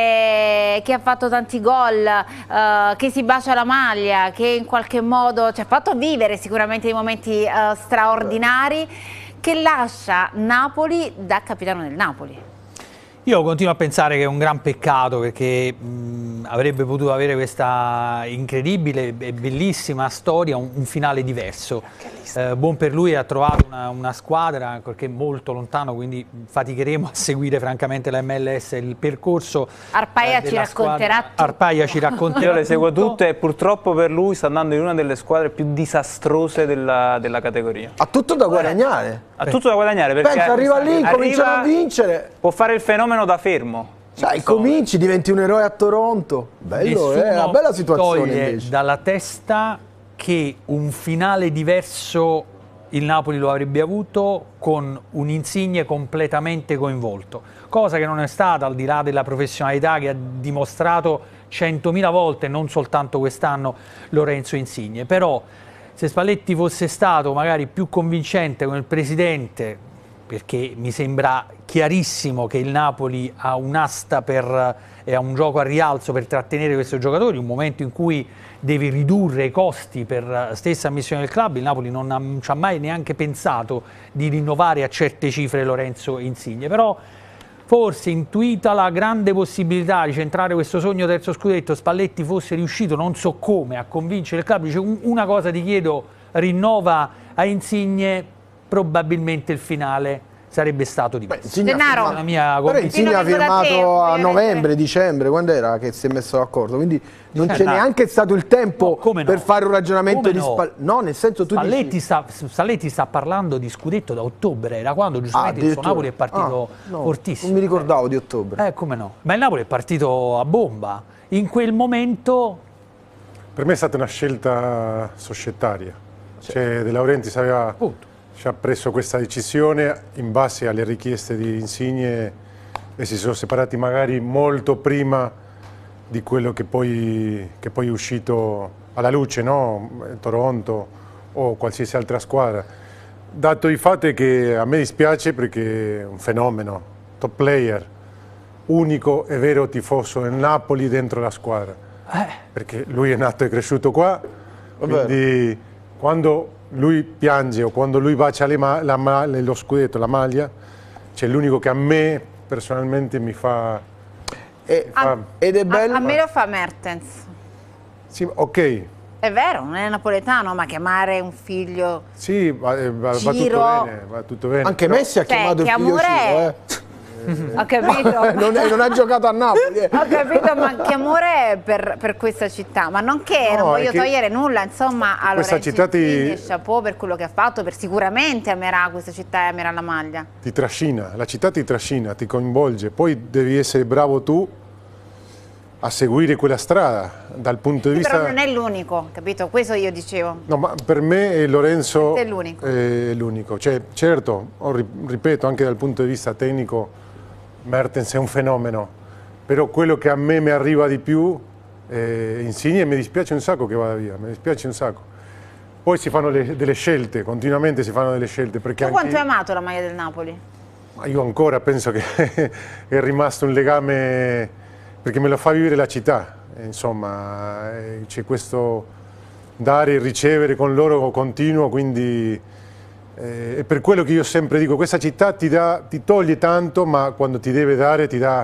A: eh, che ha fatto tanti gol, eh, che si bacia la maglia, che in qualche modo ci ha fatto vivere sicuramente dei momenti eh, straordinari, che lascia Napoli da capitano del Napoli.
B: Io continuo a pensare che è un gran peccato perché mh, avrebbe potuto avere questa incredibile e bellissima storia, un, un finale diverso. Eh, buon per lui, ha trovato una, una squadra, perché molto lontano, quindi faticheremo a seguire francamente la M L S, il percorso.
A: Arpaia eh, ci racconterà tutto.
B: Arpaia ci racconterà
D: Io le seguo tutte e purtroppo per lui sta andando in una delle squadre più disastrose della, della categoria.
E: Ha tutto da guadagnare.
D: Ha tutto da guadagnare perché
E: pensa, arriva lì, cominciano a vincere.
D: Può fare il fenomeno da fermo.
E: Sai, so. cominci, diventi un eroe a Toronto. Bello, è eh, una bella situazione invece.
B: Dalla testa che un finale diverso il Napoli lo avrebbe avuto con un Insigne completamente coinvolto, cosa che non è stata, al di là della professionalità che ha dimostrato centomila volte, non soltanto quest'anno, Lorenzo Insigne. Però se Spalletti fosse stato magari più convincente con il presidente, perché mi sembra chiarissimo che il Napoli ha un'asta per, e ha un gioco a rialzo per trattenere questi giocatori, un momento in cui devi ridurre i costi per stessa ammissione del club. Il Napoli non, ha, non ci ha mai neanche pensato di rinnovare a certe cifre Lorenzo Insigne, però forse intuita la grande possibilità di centrare questo sogno terzo scudetto, Spalletti fosse riuscito, non so come, a convincere il club. Dice: una cosa ti chiedo, rinnova a Insigne, probabilmente il finale sarebbe stato diverso.
A: Denaro.
B: La mia
E: Però Insigne ha firmato a novembre, dicembre, quando era che si è messo d'accordo? Quindi non c'è neanche stato il tempo no, no? per fare un ragionamento
B: come
E: di
B: no?
E: Spalletti. No, nel senso tu
B: Spalletti,
E: dici...
B: sta, Spalletti sta parlando di scudetto da ottobre, da quando giustamente ah, il suo Napoli è partito
E: ah, no,
B: fortissimo.
E: Non mi ricordavo di ottobre.
B: Eh, come no? Ma il Napoli è partito a bomba. In quel momento...
C: Per me è stata una scelta societaria. Cioè, De Laurentiis aveva... Punto. Ci ha preso questa decisione in base alle richieste di Insigne e si sono separati magari molto prima di quello che poi, che poi è uscito alla luce, no? Toronto o qualsiasi altra squadra. Dato il fatto è che a me dispiace perché è un fenomeno, top player, unico e vero tifoso del Napoli dentro la squadra, eh. perché lui è nato e cresciuto qua, quindi quando lui piange o quando lui bacia le ma la lo scudetto, la maglia, c'è l'unico che a me personalmente mi fa...
E: E,
C: fa
E: a, ed è bello...
A: A, a me lo fa Mertens.
C: Sì, ok.
A: È vero, non è napoletano, ma chiamare un figlio...
C: Sì, va, va, va, tutto, bene, va tutto bene.
E: Anche
C: però...
E: Messi ha chiamato
A: cioè,
E: il figlio Ciro, eh.
A: Ho capito.
E: non, è, non ha giocato a Napoli. Eh.
A: Ho capito, ma che amore per, per questa città. Ma non che no, non voglio che togliere nulla, insomma, a Lorenzo
C: città ti...
A: chapeau per quello che ha fatto, per sicuramente amerà questa città e amerà la maglia.
C: Ti trascina, la città ti trascina, ti coinvolge, poi devi essere bravo tu a seguire quella strada dal punto di
A: sì,
C: vista...
A: Però non è l'unico, capito? Questo io dicevo.
C: No, ma per me Lorenzo
A: è l'unico.
C: È l'unico. Cioè, certo, ripeto, anche dal punto di vista tecnico Mertens è un fenomeno, però quello che a me mi arriva di più è Insigne e mi dispiace un sacco che vada via, mi dispiace un sacco. Poi si fanno le, delle scelte, continuamente si fanno delle scelte. Perché
A: tu quanto
C: anche...
A: hai amato la maglia del Napoli?
C: Io ancora penso che è rimasto un legame, perché me lo fa vivere la città, insomma, c'è questo dare e ricevere con loro continuo, quindi... Eh, è per quello che io sempre dico, questa città ti, dà, ti toglie tanto, ma quando ti deve dare ti dà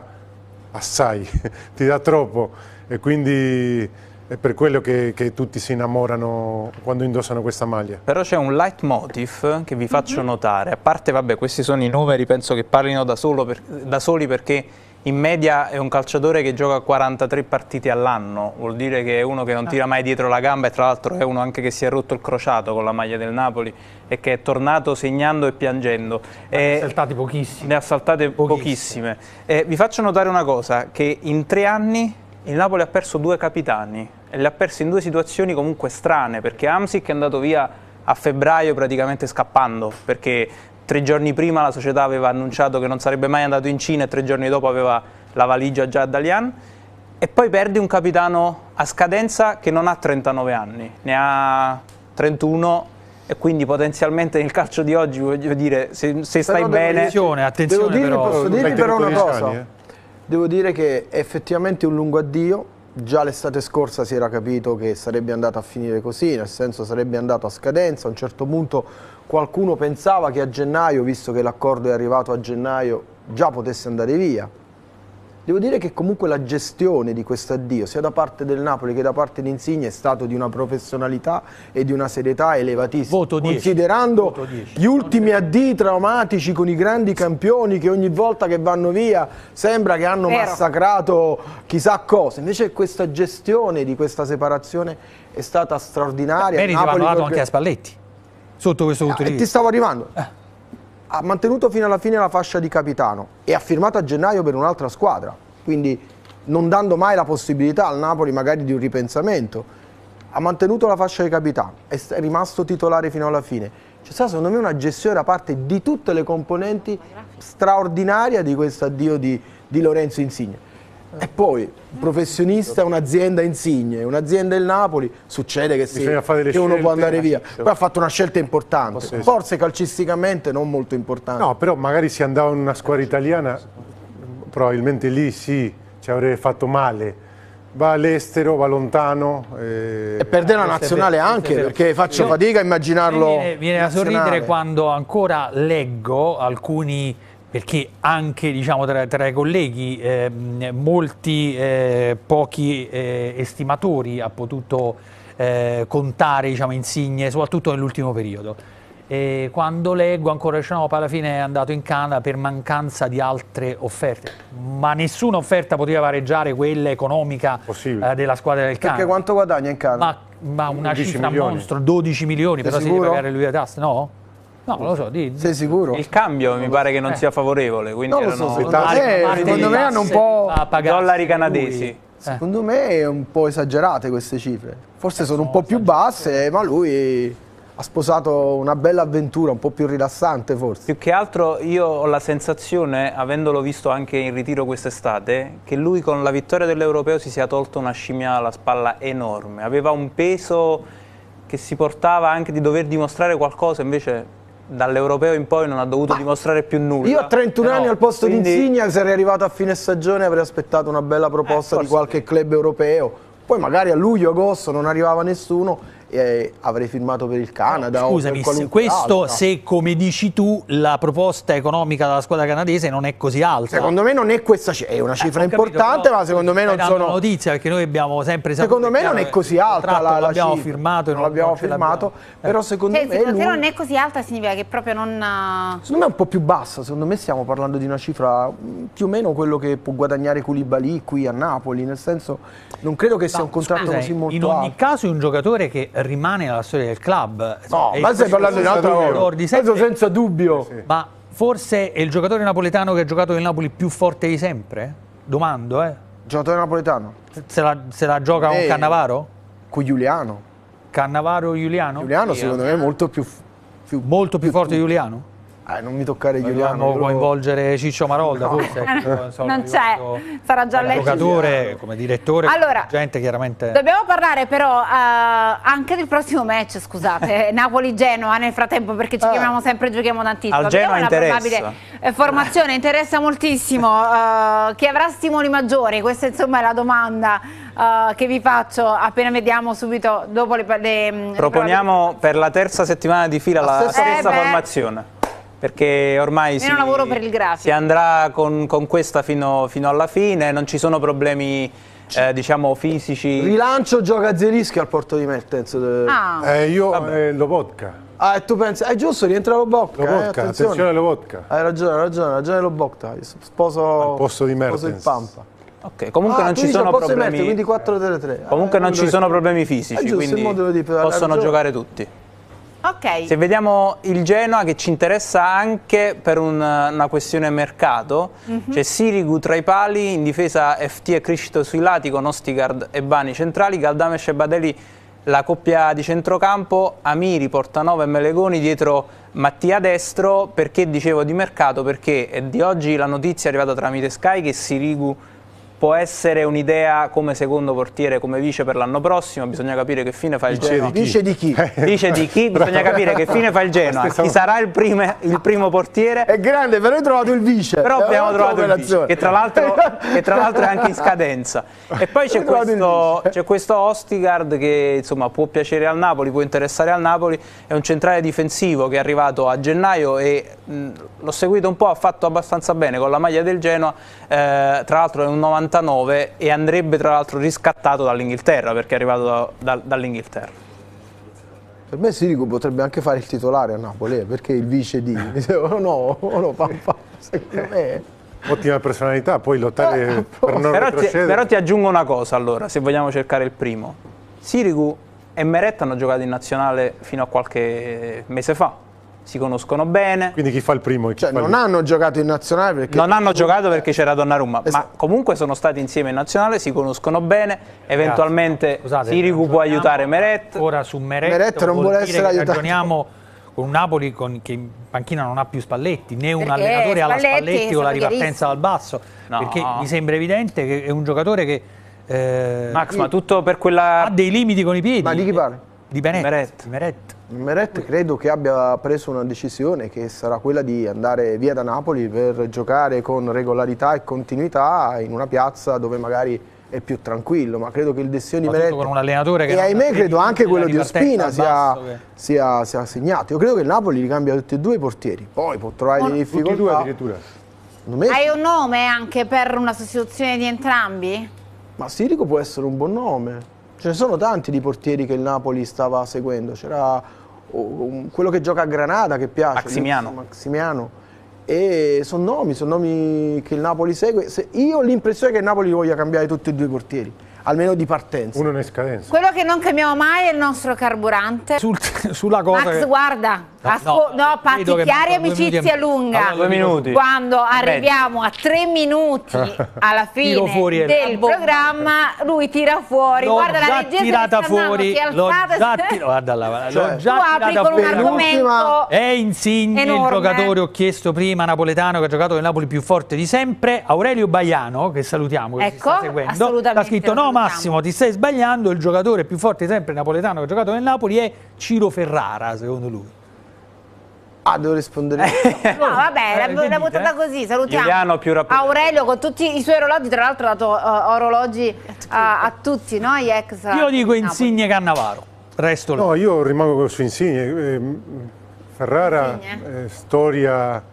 C: assai, ti dà troppo, e quindi è per quello che, che tutti si innamorano quando indossano questa maglia.
D: Però c'è un leitmotiv che vi faccio mm-hmm. notare, a parte vabbè questi sono i numeri, penso che parlino da, solo per, da soli, perché in media è un calciatore che gioca quarantatré partite all'anno, vuol dire che è uno che non tira mai dietro la gamba, e tra l'altro è uno anche che si è rotto il crociato con la maglia del Napoli e che è tornato segnando e piangendo.
B: Ne ha saltate pochissime.
D: Ne ha saltate pochissime. pochissime. E vi faccio notare una cosa, che in tre anni il Napoli ha perso due capitani e li ha persi in due situazioni comunque strane, perché Hamsik è andato via a febbraio praticamente scappando, perché tre giorni prima la società aveva annunciato che non sarebbe mai andato in Cina e tre giorni dopo aveva la valigia già a Dalian, e poi perdi un capitano a scadenza che non ha trentanove anni, ne ha trentuno, e quindi potenzialmente nel calcio di oggi, voglio dire, se, se stai bene...
B: Attenzione, attenzione
E: devo dire,
B: però...
E: Posso dirvi però una cosa,
C: anni, eh?
E: devo dire che è effettivamente un lungo addio. Già l'estate scorsa si era capito che sarebbe andato a finire così, nel senso sarebbe andato a scadenza. A un certo punto qualcuno pensava che a gennaio, visto che l'accordo è arrivato a gennaio, già potesse andare via. Devo dire che comunque la gestione di questo addio, sia da parte del Napoli che da parte di Insigne, è stato di una professionalità e di una serietà elevatissima.
B: Voto dieci.
E: Considerando
B: Voto dieci.
E: gli ultimi addii traumatici con i grandi campioni che ogni volta che vanno via sembra che hanno
A: Vero.
E: massacrato chissà cosa. Invece questa gestione di questa separazione è stata straordinaria.
B: Meriti vanno dato anche a Spalletti, sotto questo punto
E: eh,
B: di vista.
E: Ti stavo arrivando.
B: Eh.
E: Ha mantenuto fino alla fine la fascia di capitano e ha firmato a gennaio per un'altra squadra, quindi non dando mai la possibilità al Napoli magari di un ripensamento. Ha mantenuto la fascia di capitano, è rimasto titolare fino alla fine. C'è stata secondo me una gestione da parte di tutte le componenti straordinaria di questo addio di, di Lorenzo Insigne. E poi un professionista, un'azienda Insigne, un'azienda del Napoli, succede che, sì, che uno può andare via. Poi ha fatto una scelta importante, sì, forse calcisticamente non molto importante.
C: No, però magari se andava in una squadra italiana, probabilmente lì sì, ci avrebbe fatto male. Va all'estero, va lontano. E,
E: e perde la nazionale anche, perché faccio fatica a immaginarlo.
B: Viene, viene a sorridere quando ancora leggo alcuni... perché anche diciamo, tra, tra i colleghi eh, molti eh, pochi eh, estimatori ha potuto eh, contare diciamo, Insigne, soprattutto nell'ultimo periodo. E quando leggo ancora dice no, poi alla fine è andato in Canada per mancanza di altre offerte, ma nessuna offerta poteva pareggiare quella economica eh, della squadra del Canada.
E: Perché quanto guadagna in Canada?
B: Ma, ma una cifra
C: milioni.
B: monstro, dodici milioni,
E: Sei
B: però si
E: sicuro?
B: deve pagare lui le tasse, no? No, non lo so, di, di.
E: Sei sicuro?
D: Il cambio mi pare che non
B: eh.
D: sia favorevole, quindi
E: non lo
D: erano
E: so, secondo me, secondo me hanno un po'
D: dollari canadesi.
B: Eh.
E: Secondo me è un po' esagerate queste cifre. Forse sono un po' più basse, ma lui ha sposato una bella avventura, un po' più rilassante forse.
D: Più che altro io ho la sensazione, avendolo visto anche in ritiro quest'estate, che lui con la vittoria dell'Europeo si sia tolto una scimmia alla spalla enorme. Aveva un peso che si portava anche di dover dimostrare qualcosa, invece dall'Europeo in poi non ha dovuto Ma dimostrare più nulla.
E: Io a trentuno
D: Però,
E: anni al posto
D: quindi...
E: di Insigne sarei arrivato a fine stagione e avrei aspettato una bella proposta eh, di qualche sì. club europeo. Poi magari a luglio-agosto non arrivava nessuno e avrei firmato per il Canada.
B: No, scusami,
E: o per
B: questo
E: altra.
B: Se come dici tu la proposta economica della squadra canadese non è così alta.
E: Secondo me non è questa cifra, è una cifra eh, importante,
B: capito,
E: ma secondo me non sono...
B: notizia perché noi abbiamo sempre
E: Secondo me non è così alta la, la
B: l'abbiamo
E: cifra.
B: firmato e
E: non
B: non
E: l'abbiamo firmato,
B: eh.
E: però secondo
A: cioè,
E: me
A: secondo
E: lui...
A: te non è così alta significa che proprio non...
E: Secondo me è un po' più bassa, secondo me stiamo parlando di una cifra più o meno quello che può guadagnare Koulibaly qui a Napoli, nel senso non credo che sia
B: no,
E: un contratto
B: scusa,
E: così molto
B: in ogni
E: alto.
B: caso è un giocatore che rimane nella storia del club.
E: No, ma stai parlando di un'altra cosa, senza, senza dubbio.
B: Sì. Ma forse è il giocatore napoletano che ha giocato nel Napoli più forte di sempre? Domando, eh.
E: Giocatore napoletano?
B: Se la, se la gioca con Cannavaro?
E: Con Giuliano.
B: Cannavaro Giuliano?
E: Giuliano secondo me è molto più... più
B: molto più, più forte di Giuliano?
E: Eh, non mi toccare Giuliano.
B: Dobbiamo coinvolgere Ciccio Marolda,
E: no.
B: forse. Ecco,
A: so, non c'è, sarà già letto.
B: Giocatore, come direttore,
A: allora,
B: gente chiaramente.
A: Dobbiamo parlare però uh, anche del prossimo match, scusate, Napoli-Genoa nel frattempo, perché ci ah. chiamiamo sempre Giochiamo tantissimo.
D: Al Genoa interessa.
A: Eh, formazione interessa moltissimo, uh, chi avrà stimoli maggiori? Questa insomma è la domanda uh, che vi faccio appena vediamo subito dopo le... le
D: Proponiamo
A: le
D: per la terza settimana di fila la, la stessa
A: eh
D: formazione. Perché ormai si,
A: lavoro per il grafico.
D: si andrà con, con questa fino, fino alla fine, non ci sono problemi eh, diciamo fisici.
E: Rilancio gioca Zelischi al Porto di Mertens.
A: Ah.
C: Eh, io eh, Lobotka.
E: Ah, e tu pensi, è giusto, rientra Lobotka.
C: Lobotka,
E: eh, attenzione.
C: attenzione a Lobotka.
E: Hai ragione, hai ragione, hai ragione Lobotka. Sposo,
C: al posto di Mertens.
E: sposo il Pampa.
D: Ok, comunque
E: ah,
D: non ci sono problemi.
E: Mertens, quindi quattro tre tre.
D: Comunque
E: eh,
D: non ci sono problemi fisici,
E: giusto,
D: quindi
E: di,
D: possono giocare tutti.
A: Okay.
D: Se vediamo il Genoa, che ci interessa anche per un, una questione mercato, mm-hmm. c'è Sirigu tra i pali, in difesa F T e Criscito sui lati con Ostigard e Bani centrali, Galdames e Badeli la coppia di centrocampo, Amiri, Portanova e Melegoni dietro Mattia destro. Perché dicevo di mercato? Perché è di oggi la notizia è arrivata tramite Sky che Sirigu può essere un'idea come secondo portiere, come vice per l'anno prossimo. Bisogna capire che fine fa il Genoa.
E: Dice di chi?
D: Dice di chi? Bisogna capire che fine fa il Genoa. Chi sarà il, prime, il primo portiere?
E: È grande, però hai trovato il vice.
D: Però abbiamo trovato il vice, che tra l'altro è anche in scadenza. E poi c'è questo, c'è questo Ostigard che insomma può piacere al Napoli, può interessare al Napoli. È un centrale difensivo che è arrivato a gennaio e l'ho seguito un po', ha fatto abbastanza bene con la maglia del Genoa. Eh, tra l'altro è un novantanove e andrebbe tra l'altro riscattato dall'Inghilterra, perché è arrivato da, da, dall'Inghilterra.
E: Per me Sirigu potrebbe anche fare il titolare a Napoli, eh, perché il vice di... oh no, oh no, Pampa, secondo me...
C: Ottima personalità, poi lottare eh, per non
D: però
C: retrocedere.
D: Ti, però ti aggiungo una cosa allora, se vogliamo cercare il primo. Sirigu e Meret hanno giocato in nazionale fino a qualche mese fa. Si conoscono bene.
C: Quindi chi fa il primo? E chi
E: cioè,
C: fa
E: non
C: il...
E: hanno giocato in nazionale perché...
D: Non hanno giocato perché c'era Donnarumma,
E: esatto.
D: ma comunque sono stati insieme in nazionale, si conoscono bene, eventualmente
B: Scusate,
D: Sirigu può aiutare Meret.
B: Ora su Meret,
E: Meret non vuole essere aiutato.
B: Ragioniamo con un Napoli con, che in panchina non ha più Spalletti, né un
A: Perché
B: allenatore alla
A: Spalletti
B: Spalletti con la ripartenza
A: chiarissimo.
B: dal basso,
D: No.
B: perché mi sembra evidente che è un giocatore che eh,
D: Max, ma tutto per quella...
B: ha dei limiti con i piedi.
E: Ma di chi parli?
B: Di Meret.
D: Meret.
B: Di Meret.
E: Meret credo che abbia preso una decisione che sarà quella di andare via da Napoli per giocare con regolarità e continuità in una piazza dove magari è più tranquillo, ma credo che il destino di Meret
B: con un allenatore che
E: e
B: non
E: ahimè
B: ha
E: credo anche quello di Ospina
B: ripartenza
E: sia,
B: al basso che-
E: sia, sia segnato. Io credo che il Napoli ricambia tutti e due i portieri, poi può trovare delle
C: Tutti e due
E: difficoltà.
C: addirittura.
E: Secondo me
A: Hai un nome anche per una sostituzione di entrambi?
E: Ma Sirico può essere un buon nome. Ce ne sono tanti di portieri che il Napoli stava seguendo. C'era oh, un- quello che gioca a Granada che piace.
D: Maximiano.
E: Maximiano. E sono nomi, sono nomi che il Napoli segue. Se- io ho l'impressione che il Napoli voglia cambiare tutti e due i portieri, almeno di partenza.
C: Uno in scadenza.
A: Quello che non cambiamo mai è il nostro carburante.
B: Sul- sulla cosa
A: Max,
B: che-
A: guarda,
B: No,
A: asco-
B: no,
A: no, patti
B: credo che
A: chiari,
B: mancano due
A: amicizia
B: minuti e-
A: lunga.
B: Allora,
D: Due minuti.
A: Quando arriviamo a tre minuti alla
B: Tiro
A: fine
B: fuori il-
A: del programma, lui tira fuori.
B: L'ho
A: Guarda la
B: già
A: regia
B: tirata
A: si sta andando,
B: fuori,
A: si è
B: l'ho
A: alzata,
B: già,
A: si-
B: tira- guarda là,
E: Cioè,
B: l'ho già
A: tu apri
B: tirata
A: con un
B: fuori.
A: argomento
B: È Insigne,
A: enorme.
B: il giocatore, ho chiesto prima, napoletano, che ha giocato nel Napoli più forte di sempre. Aurelio Baiano, che salutiamo, che ci
A: Ecco,
B: sta seguendo,
A: assolutamente
B: ha scritto:
A: lo
B: no
A: salutiamo."
B: Massimo, ti stai sbagliando, il giocatore più forte di sempre napoletano che ha giocato nel Napoli è Ciro Ferrara, secondo lui.
E: Ah, devo rispondere.
A: No, vabbè,
B: Eh,
A: l'ha
B: che
A: l'ha
B: dite,
A: buttata
B: eh?
A: così, salutiamo.
D: Giuliano più rappresentativo.
A: Aurelio con tutti i suoi orologi, tra l'altro ha dato eh, orologi a, a tutti, no? Gli ex.
B: Io dico
A: Napoli.
B: Insigne Cannavaro, resto lì.
C: No, io rimango su Insigne. Eh, Ferrara,
A: Insigne.
C: eh, storia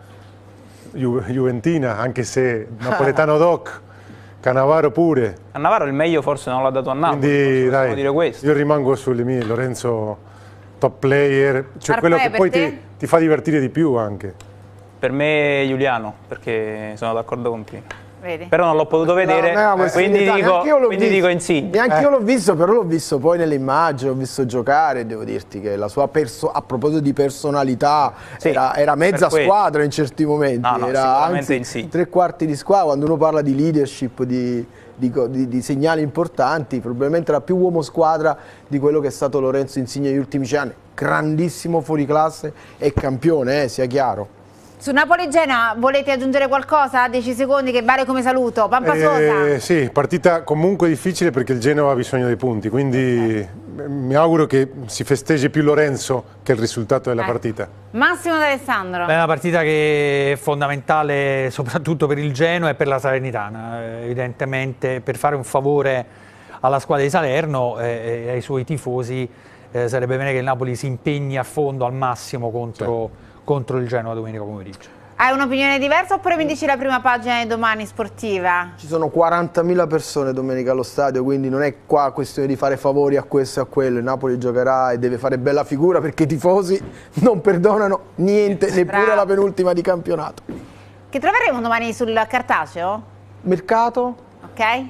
C: ju- juventina, anche se napoletano doc, Cannavaro pure.
D: A Navarro il meglio forse non l'ha dato a Napoli,
C: Quindi
D: forse possiamo
C: dai,
D: dire questo.
C: io rimango sulle mie, Lorenzo top player, cioè
A: Arpè,
C: quello che
A: per
C: poi
A: te?
C: ti, ti fa divertire di più anche.
D: Per me Giuliano, perché sono d'accordo con Pino.
A: Vedi?
D: Però non l'ho potuto vedere,
E: No, no,
D: quindi
E: questa
D: dico,
E: neanche io l'ho
D: quindi
E: visto.
D: dico Insigne.
E: Neanche io l'ho visto, però l'ho visto poi nelle immagini, ho visto giocare e devo dirti che la sua perso- a proposito di personalità
D: Sì,
E: era, era mezza
D: per quello.
E: squadra in certi momenti,
D: No, no,
E: era
D: sicuramente
E: anzi
D: Insigne.
E: tre quarti di squadra. Quando uno parla di leadership, di, di co- di- di segnali importanti, probabilmente era più uomo squadra di quello che è stato Lorenzo Insigne negli ultimi sei anni. Grandissimo fuoriclasse e campione, eh, sia chiaro.
A: Su Napoli-Genoa volete aggiungere qualcosa? dieci secondi che vale come saluto. Pampasosa.
C: Eh, sì, partita comunque difficile perché il Genoa ha bisogno dei punti, quindi eh, mi auguro che si festeggi più Lorenzo che il risultato della
A: Eh.
C: partita.
A: Massimo D'Alessandro.
B: Beh, è una partita che è fondamentale soprattutto per il Genoa e per la Salernitana, eh, evidentemente per fare un favore alla squadra di Salerno eh, e ai suoi tifosi eh, sarebbe bene che il Napoli si impegni a fondo al massimo contro, contro il Genoa domenica pomeriggio.
A: Hai un'opinione diversa oppure mi dici la prima pagina di Domani Sportiva?
E: Ci sono quarantamila persone domenica allo stadio, quindi non è qua questione di fare favori a questo e a quello. Il Napoli giocherà e deve fare bella figura perché i tifosi non perdonano niente, neppure
A: Bravo.
E: la penultima di campionato.
A: Che troveremo domani sul cartaceo?
E: Mercato?
A: Ok?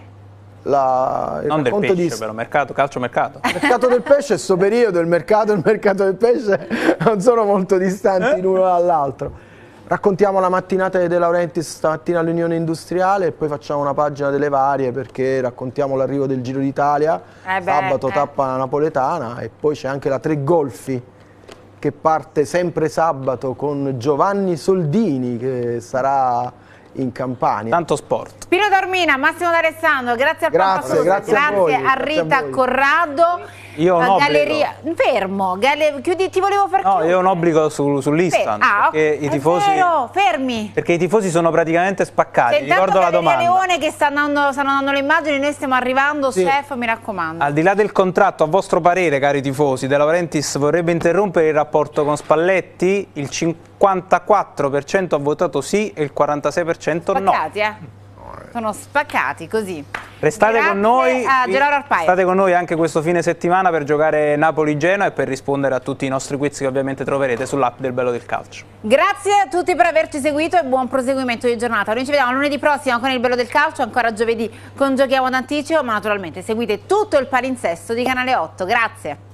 E: La, il
D: Non del
E: racconto
D: pesce
E: di-
D: però, mercato, calcio mercato.
E: Il mercato del pesce è sto periodo, il mercato e il mercato del pesce non sono molto distanti l'uno dall'altro. Raccontiamo la mattinata di De Laurentiis stamattina all'Unione Industriale e poi facciamo una pagina delle varie perché raccontiamo l'arrivo del Giro d'Italia,
A: Eh beh,
E: sabato
A: eh.
E: tappa napoletana e poi c'è anche la Tre Golfi che parte sempre sabato con Giovanni Soldini che sarà in Campania.
D: Tanto sport.
A: Pino Dormina, Massimo D'Alessandro, grazie a
E: Grazie,
A: Pampasosa,
E: grazie a voi,
A: a
E: grazie a
A: Rita
E: voi.
A: Corrado.
D: Io ho un
A: la
D: obbligo.
A: galleria. Fermo, galle- chiudi, ti volevo far
D: No,
A: chiudere.
D: io ho un obbligo su- sull'Instant,
A: Fe- ah,
D: perché i
A: è
D: tifosi...
A: vero, fermi.
D: Perché i tifosi sono praticamente spaccati,
A: C'è intanto
D: ricordo la
A: Galleria
D: domanda.
A: Leone che sta andando, stanno dando le immagini, noi stiamo arrivando,
E: Sì.
A: chef, mi raccomando.
D: Al di là del contratto, a vostro parere, cari tifosi, De Laurentiis vorrebbe interrompere il rapporto con Spalletti? Il cinquantaquattro per cento ha votato sì e il quarantasei per cento no.
A: Spaccati, eh? Sono spaccati così.
D: Restate
A: Grazie
D: con noi,
A: a Gerardo Arpaio.
D: state con noi anche questo fine settimana per giocare Napoli-Genoa e per rispondere a tutti i nostri quiz che ovviamente troverete sull'app del Bello del Calcio.
A: Grazie a tutti per averci seguito e buon proseguimento di giornata. Noi ci vediamo lunedì prossimo con il Bello del Calcio, ancora giovedì con Giochiamo d'Anticipo, ma naturalmente seguite tutto il palinsesto di Canale otto. Grazie.